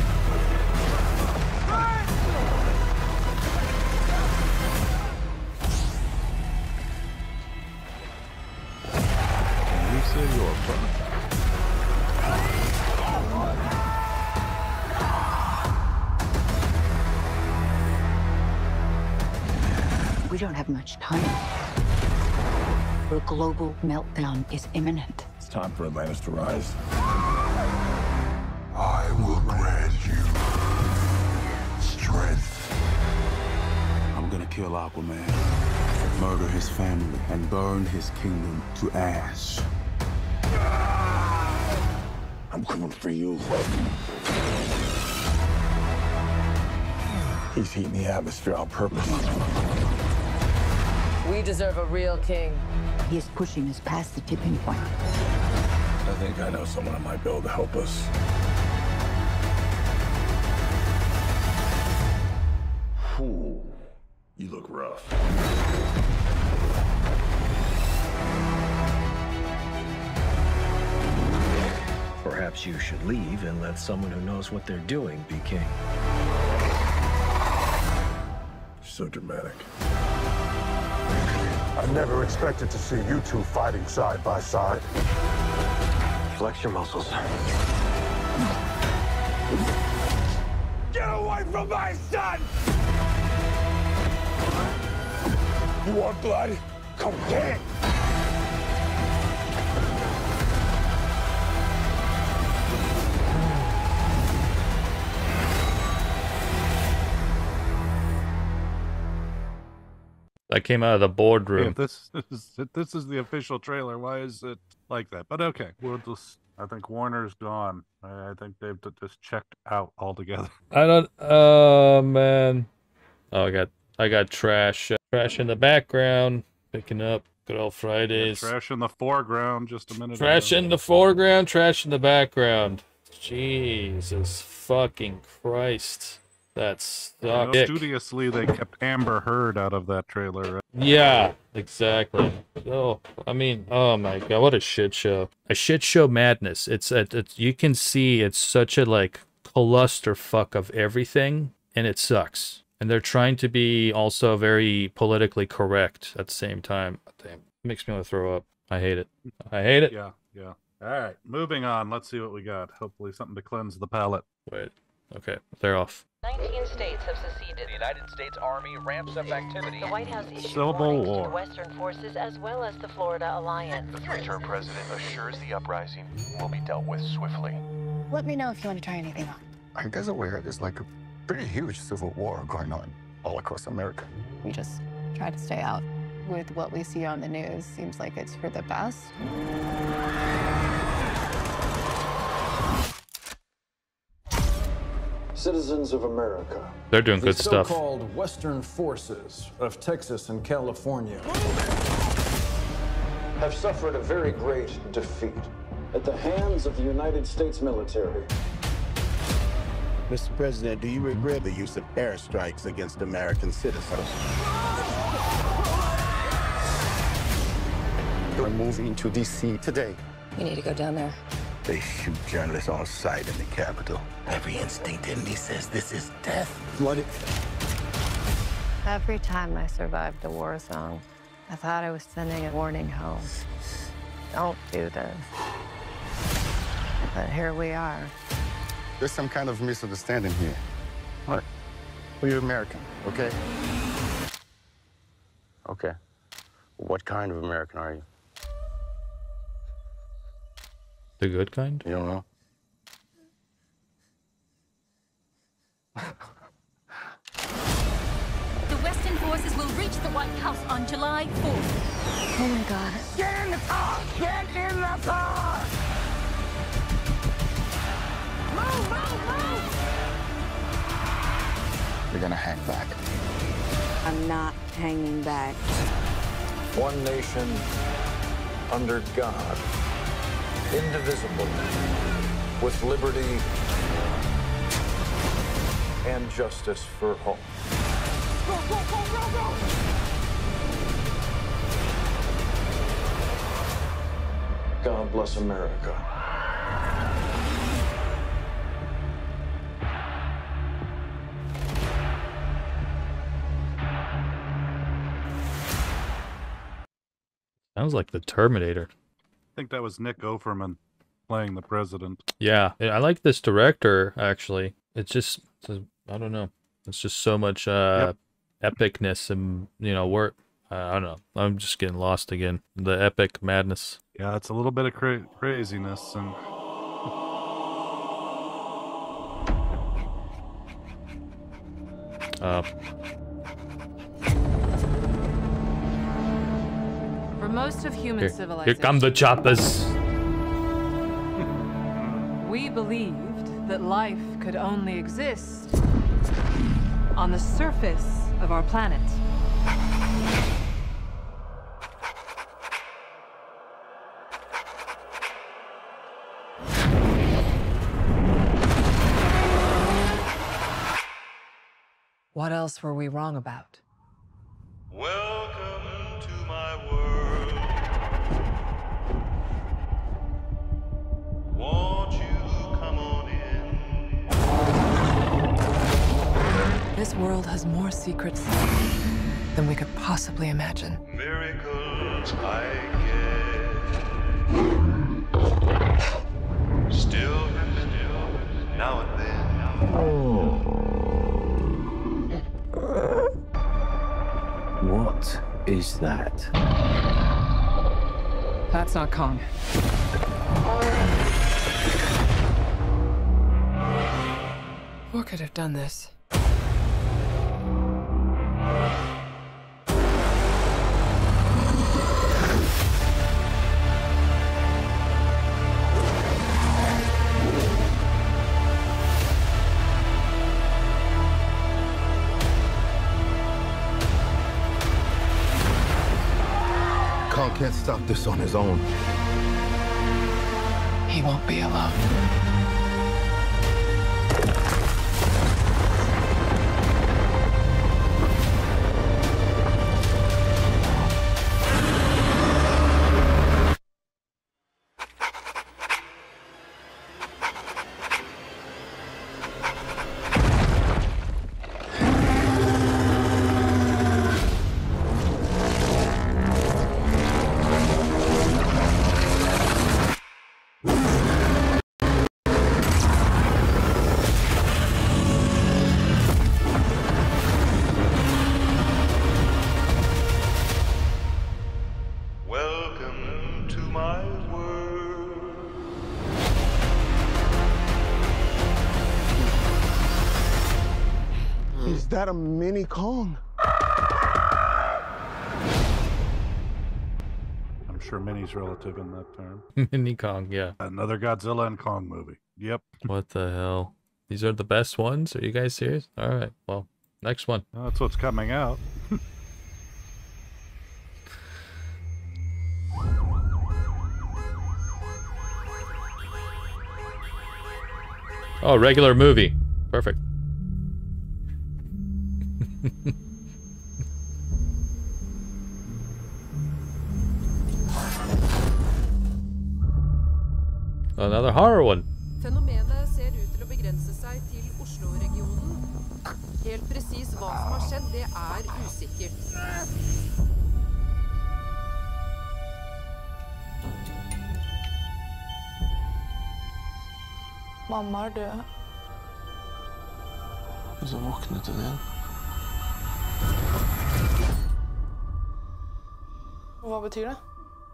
Can you say you're a
We don't have much time. A global meltdown is imminent.
It's time for Atlantis to rise. I will grant you strength.
I'm gonna kill Aquaman, murder his family, and burn his kingdom to ash.
I'm coming for you. He's heating the atmosphere on purpose.
We deserve a real king. He is pushing us past the tipping point.
I think I know someone that might be able to help us. Ooh, you look rough.
Perhaps you should leave and let someone who knows what they're doing be king.
So dramatic. I never expected to see you two fighting side by side.
Flex your muscles.
Get away from my son! You want blood? Come get it!
That came out of the boardroom.
If this is if this is the official trailer, why is it like that? But okay, we'll just. I think Warner's gone. I, I think they've just checked out altogether.
I don't. Oh man. Oh, I got. I got trash. Uh, trash in the background. Picking up. Good old Fridays.
Yeah, trash in the foreground. Just a minute.
Trash
ago.
in the foreground. Trash in the background. Jesus fucking Christ. That's
you know, studiously they kept Amber Heard out of that trailer. Right?
Yeah, exactly. Oh, I mean, oh my god, what a shit show! A shit show madness. It's, it's you can see it's such a like clusterfuck of everything, and it sucks. And they're trying to be also very politically correct at the same time. Damn, it makes me want to throw up. I hate it. I hate it.
Yeah, yeah. All right, moving on. Let's see what we got. Hopefully, something to cleanse the palate.
Wait. Okay, they're off.
nineteen states have seceded. The United States Army ramps up activity. The White House issued
Civil
warnings
War.
to the Western forces as well as the Florida Alliance.
The three-term president assures the uprising will be dealt with swiftly.
Let me know if you want to try anything on.
Are you guys aware there's like a pretty huge civil war going on all across America?
We just try to stay out. With what we see on the news, seems like it's for the best.
Citizens of America.
They're doing good stuff.
The so-called Western forces of Texas and California have suffered a very great defeat at the hands of the United States military.
Mister President, do you regret the use of airstrikes against American citizens? You're moving to D C today.
We need to go down there.
They shoot journalists on sight in the Capitol. Every instinct in me says this is death. Blooded.
Every time I survived a war zone, I thought I was sending a warning home. Don't do this. But here we are.
There's some kind of misunderstanding here. What? Well, you're American, okay? Okay. What kind of American are you?
The good kind?
You don't know?
The Western forces will reach the White House on July fourth.
Oh my God.
Get in the car! Get in the car! Move, move, move!
You're gonna hang back.
I'm not hanging back.
One nation under God, indivisible, with liberty and justice for all.
Go, go, go, go, go!
God bless America.
Sounds like the Terminator.
I think that was Nick Offerman playing the president.
Yeah, I like this director, actually. It's just, I don't know. It's just so much uh, yep. epicness and, you know, work. Uh, I don't know. I'm just getting lost again. The epic madness.
Yeah, it's a little bit of cra craziness. and.
Uh,
For most of human
here,
civilization,
here come the choppers.
We believed that life could only exist on the surface of our planet. What else were we wrong about?
Welcome to my world. Won't you come on in?
This world has more secrets than we could possibly imagine.
Miracles I get. Still happen now and then.
Oh. What is that?
That's not Kong. What could have done this?
Kong can't stop this on his own.
He won't be alone.
Welcome to my world.
Is that a mini Kong?
I'm sure mini's relative in that term.
Mini Kong, yeah.
Another Godzilla and Kong movie. Yep.
What the hell? These are the best ones? Are you guys serious? All right. Well, next one.
Well, that's what's coming out.
Oh, regular movie. Perfect. Another horror one.
Fenomenet ser ut til å begrense seg til Oslo-regionen. Helt presis hva som har skjedd, det er usikkert.
Mamma er død.
Og så våknet hun igjen.
Hva betyr det?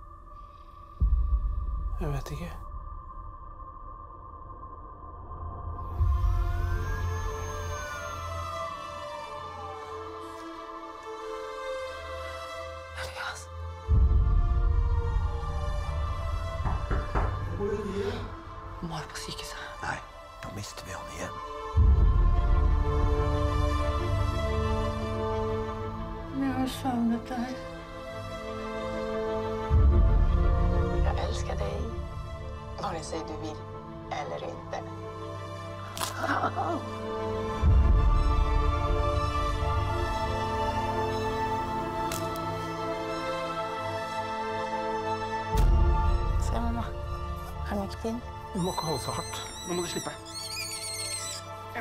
Jeg vet ikke.
Mamma er på sykehuset.
Nei, da mister vi henne igjen.
Jeg har savnet deg.
Jag älskar dig, vare sig du vill eller inte. Se, mamma. Har du mycket fin?
Du må ikke holde så hardt. Nå må du slippe.
Jag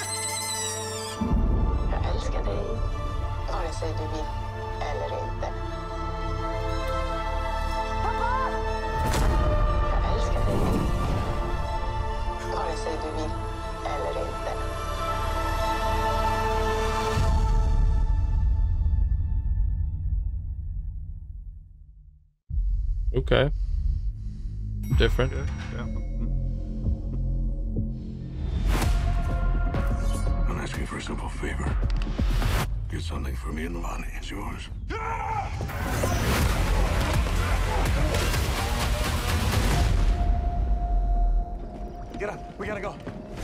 älskar dig, vare sig du vill eller inte. Pappa! Jag älskar dig, vare sig du vill eller inte.
Okay. Different.
Yeah, yeah.
I'm asking for a simple favor. Get something for me and Lonnie. It's yours.
Get up. We gotta go.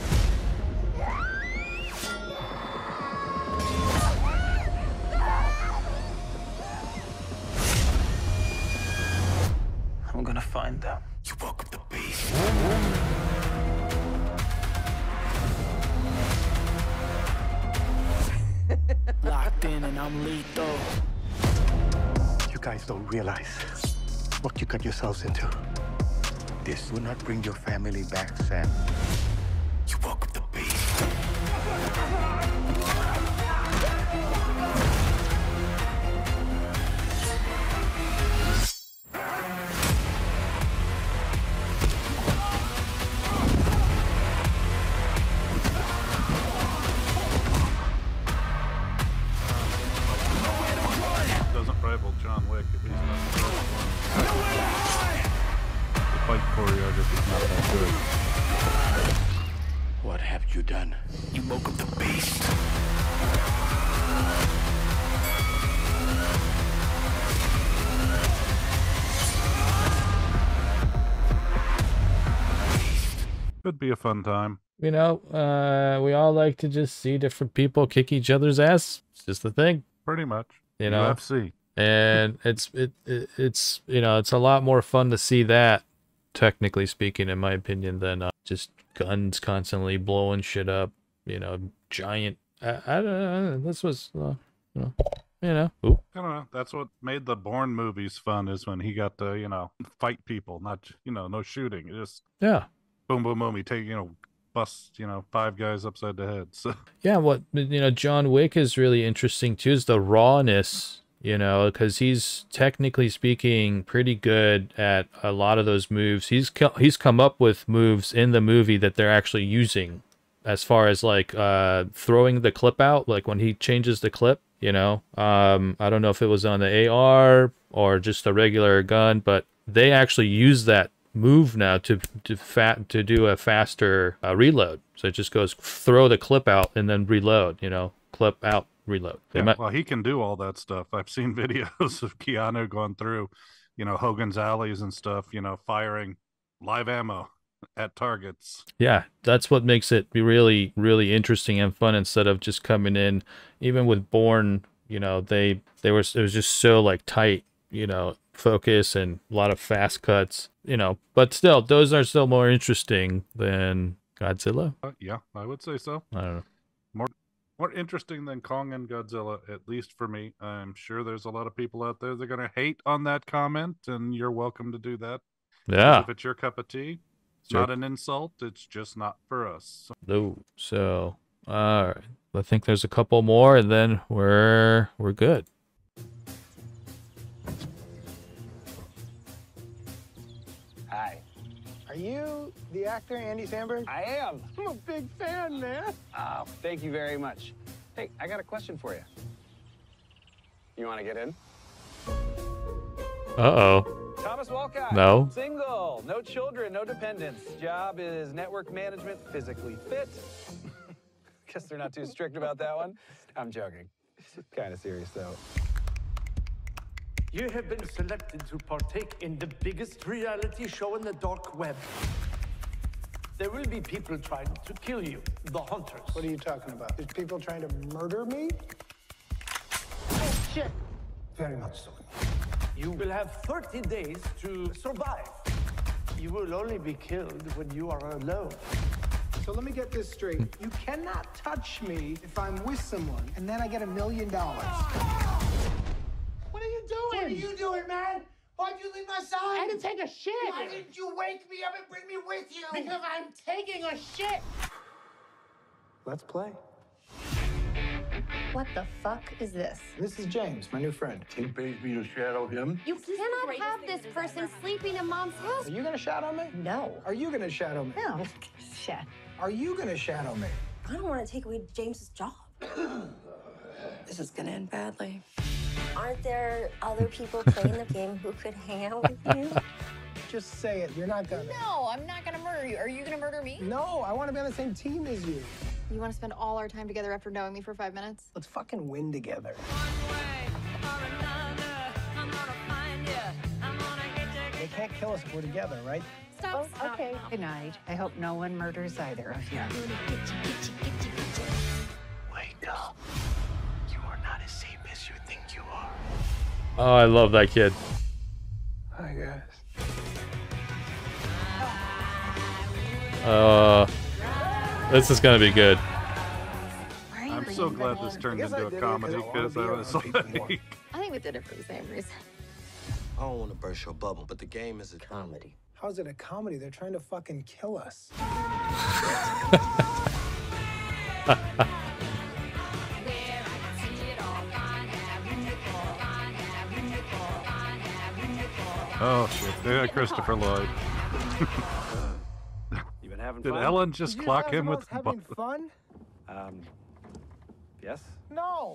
I'm gonna find them.
You woke up the beast.
Locked in and I'm lethal.
You guys don't realize what you got yourselves into. This will not bring your family back, Sam. You woke up the beast.
Doesn't rival John Wick, at least not the first one. The fight choreography's not that good.
What have you done? You woke up the beast.
Could be a fun time.
You know, uh, we all like to just see different people kick each other's ass. It's just the thing.
Pretty much.
You know,
U F C.
And it's it, it it's you know it's a lot more fun to see that, technically speaking, in my opinion, than uh, just guns constantly blowing shit up. You know, giant. I, I don't know. This was uh, you know you know. Ooh.
I don't know. That's what made the Bourne movies fun, is when he got to, you know, fight people, not, you know, no shooting. It just
Yeah.
boom, boom, boom. He take, you know, bust, you know, five guys upside the head. So
Yeah, what you know, John Wick is really interesting too, is the rawness. You know, because he's technically speaking pretty good at a lot of those moves. He's co- he's come up with moves in the movie that they're actually using, as far as like uh, throwing the clip out, like when he changes the clip. You know, um, I don't know if it was on the A R or just a regular gun, but they actually use that move now to to fat to do a faster uh, reload. So it just goes throw the clip out and then reload. You know, clip out. Reload.
yeah,
might...
well, he can do all that stuff. I've seen videos of Keanu going through, you know, Hogan's Alleys and stuff, you know, firing live ammo. at targets.
Yeah, that's what makes it be really, really interesting and fun instead of just coming in. Even with Bourne, you know, they they were it was just so like tight, you know, focus and a lot of fast cuts, you know. But still, those are still more interesting than Godzilla.
Uh, yeah, I would say so.
I don't know.
More more interesting than Kong and Godzilla, at least for me. I'm sure there's a lot of people out there that are gonna hate on that comment, and you're welcome to do that.
Yeah.
If it's your cup of tea, it's
Sure.
not an insult. It's just not for us. So,
No. So, all right. I think there's a couple more, and then we're we're good.
Hi. Are you the actor Andy Samberg? I am. I'm a big fan, man. Oh, thank you very much. Hey, I got a question for you. You want to get in?
Uh-oh.
Thomas Walcott.
No.
Single. No children. No dependents. Job is network management. Physically fit. Guess they're not too strict about that one. I'm joking. Kind of serious, though.
You have been selected to partake in the biggest reality show in the dark web. There will be people trying to kill you, the hunters.
What are you talking about? There's people trying to murder me?
Oh, shit.
Very much so.
You will have thirty days to survive. You will only be killed when you are alone.
So let me get this straight. You cannot touch me if I'm with someone, and then I get a million dollars.
What are you doing?
What are you doing, man? Why'd you leave my side?
I had to take a shit.
Why didn't you wake me up and bring me with you?
Because I'm taking a shit.
Let's play.
What the fuck is this?
This is James, my new friend.
He pays me to shadow him.
You cannot have this person sleeping in mom's house.
Are you gonna shadow me?
No.
Are you gonna shadow me?
No. Shit.
Are you gonna shadow me?
I don't want to take away James's job.
This is gonna end badly.
Aren't there other people playing the game who could hang out with you?
Just say it. You're not gonna.
No, I'm not gonna murder you. Are you gonna murder me?
No, I want to be on the same team as you.
You want to spend all our time together after knowing me for five minutes?
Let's fucking win together. They can't kill us if we're together, right?
Stop.
Oh, okay. Good night. I hope no one murders either of you.
Wake up. You are not as safe as you think you are.
Oh, I love that kid.
Hi, guys.
Uh, this is gonna be good.
I'm so glad this turned into a comedy because I was like,
I think we did it for the same reason.
I don't want to burst your bubble, but the game is a comedy.
How's it a comedy? They're trying to fucking kill us.
oh shit! They got Christopher Lloyd.
You been having
Did
fun?
Ellen just
Did you
clock
ask
him
if I
with
was
the
having
bu-
fun? Um. Yes. No.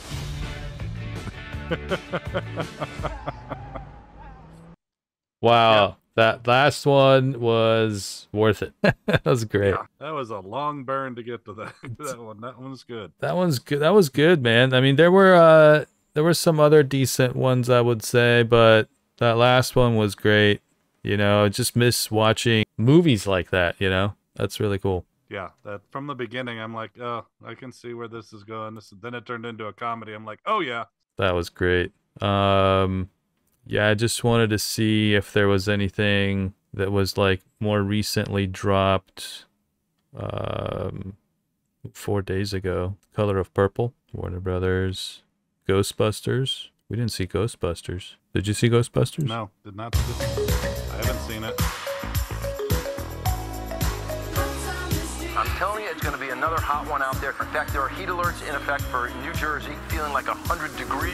Wow, that last one was worth it. That was great.
That was a long burn to get to that. that one. That one's good.
That one's good. That was good, man. I mean, there were uh, there were some other decent ones, I would say, but that last one was great. You know, I just miss watching movies like that. You know, that's really cool.
Yeah, that from the beginning, I'm like, oh, I can see where this is going. This, then it turned into a comedy. I'm like, oh yeah.
That was great. Um, yeah, I just wanted to see if there was anything that was like more recently dropped. Um, four days ago, Color of Purple, Warner Brothers, Ghostbusters. We didn't see Ghostbusters. Did you see Ghostbusters?
No, did not. I haven't seen it.
I'm telling you, it's going to be another hot one out there. In fact, there are heat alerts in effect for New Jersey, feeling like one hundred degrees.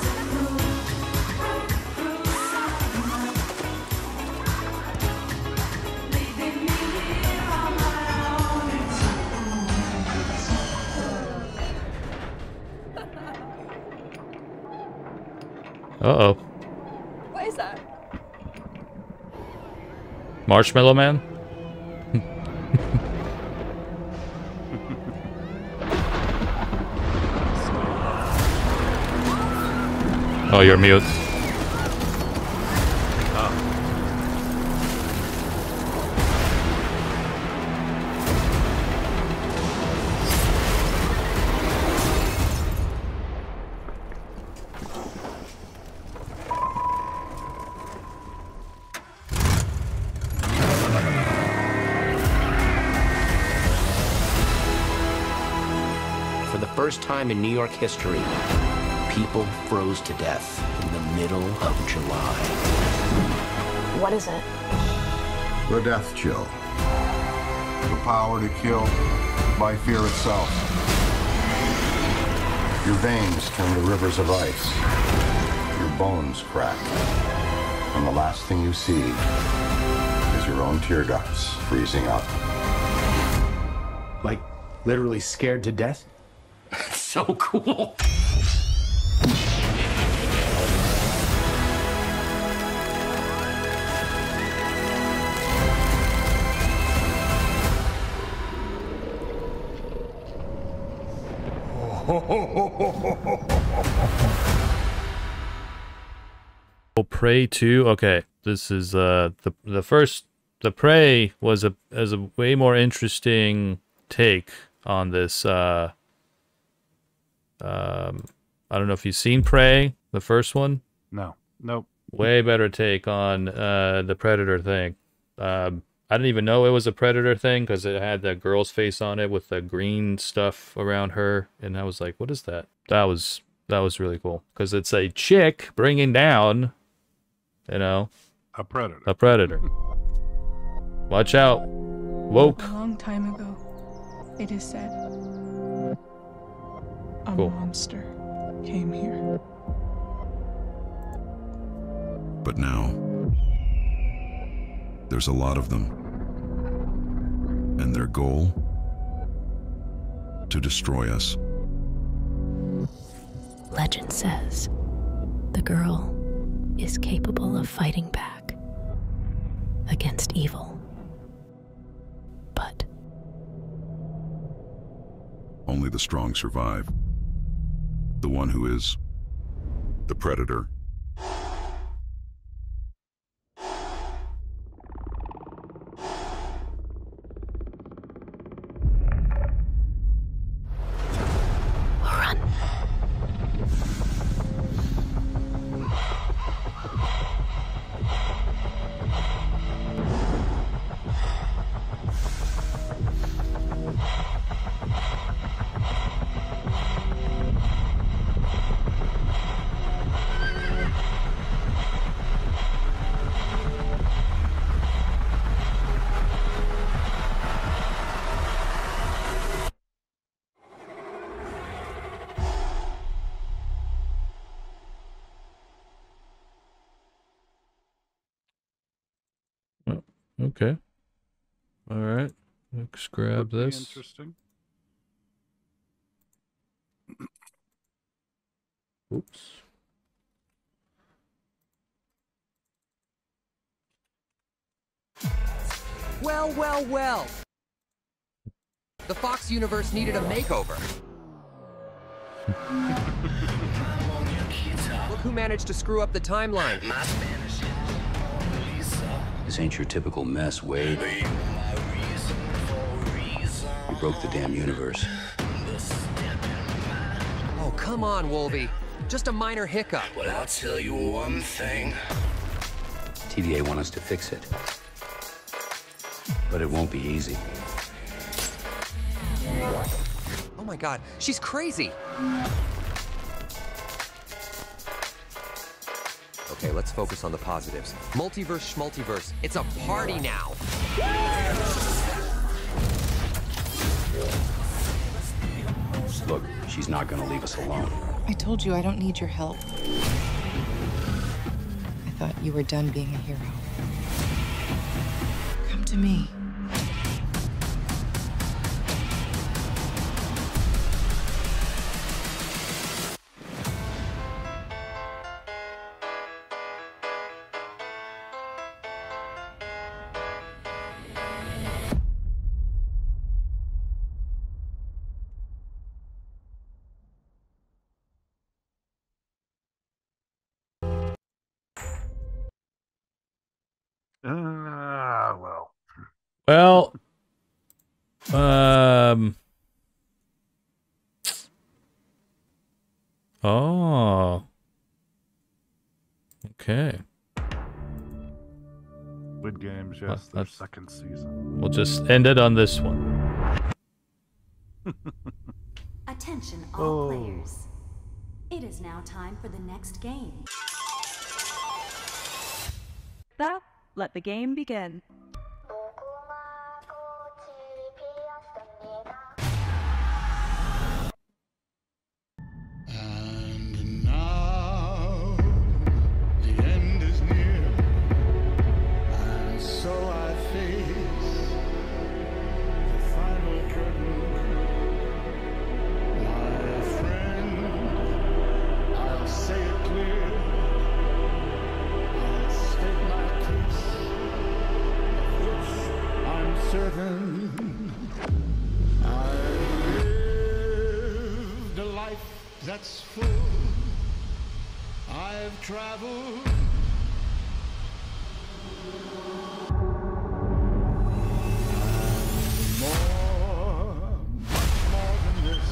Uh-oh.
What is that?
Marshmallow Man? Oh, you're mute.
first time in New York history, people froze to death in the middle of July.
What is it?
The death chill. The power to kill by fear itself. Your veins turn to rivers of ice. Your bones crack. And the last thing you see is your own tear ducts freezing up.
Like, literally scared to death? So cool.
Oh, Prey two. Okay, this is uh the the first. The Prey was a as a way more interesting take on this. Uh, um, I don't know if you've seen Prey, the first one.
No, nope.
Way better take on uh the Predator thing. Um, I didn't even know it was a Predator thing because it had that girl's face on it with the green stuff around her, and I was like, "What is that?" That was that was really cool because it's a chick bringing down, you know,
a predator.
A predator. Watch out, woke.
A long time ago, it is said, a
Cool.
monster came here.
But now, there's a lot of them. And their goal? To destroy us.
Legend says the girl is capable of fighting back against evil. But
Only the strong survive. The one who is the predator.
Okay. All right. Let's grab
Could be
this.
Interesting.
Oops.
Well, well, well. The Fox universe needed a makeover. Look who managed to screw up the timeline.
This ain't your typical mess, Wade. You broke the damn universe.
Oh, come on, Wolvie. Just a minor hiccup.
Well, I'll tell you one thing. T V A want us to fix it. But it won't be easy.
Oh my god, she's crazy. Okay, let's focus on the positives. Multiverse schmultiverse. It's a party now.
Look, she's not gonna leave us alone.
I told you I don't need your help. I thought you were done being a hero. Come to me.
Ah, well.
Well, um, oh, okay.
Good games, yes.
Uh,
Their
uh,
second season.
We'll just end it on this one.
Attention all
Oh.
players. It is now time for the next game.
Stop. Let the game begin.
And now the end is near, and so I face the final curtain. My friend, I'll say it clear. I'll state my case, of which I'm certain. I lived a life that's full. I've traveled more, much more than this.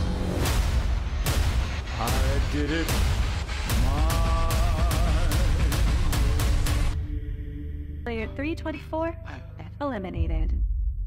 I did it
Player three twenty-four eliminated.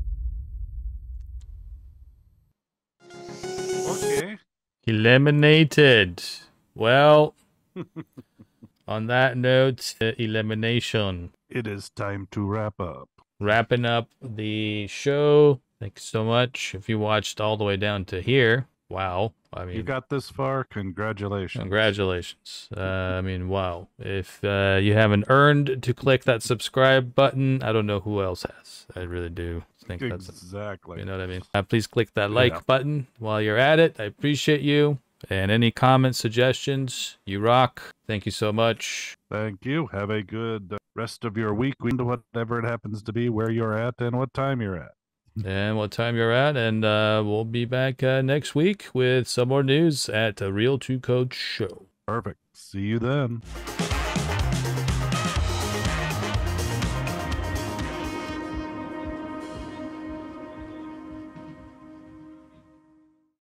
Okay.
Eliminated. Well, on that note, uh, elimination.
It is time to wrap up.
Wrapping up the show. Thanks so much. If you watched all the way down to here, wow. I mean,
You got this far. Congratulations.
Congratulations. Uh, I mean, wow. If uh, you haven't earned to click that subscribe button, I don't know who else has. I really do think that's
Exactly.
You know what I mean? Uh, please click that like
Yeah.
button while you're at it. I appreciate you. And any comments, suggestions, you rock. Thank you so much.
Thank you. Have a good rest of your week, whatever it happens to be, where you're at, and what time you're at.
And what time you're at. And uh, we'll be back uh, next week with some more news at the Real two Code Show.
Perfect. See you then.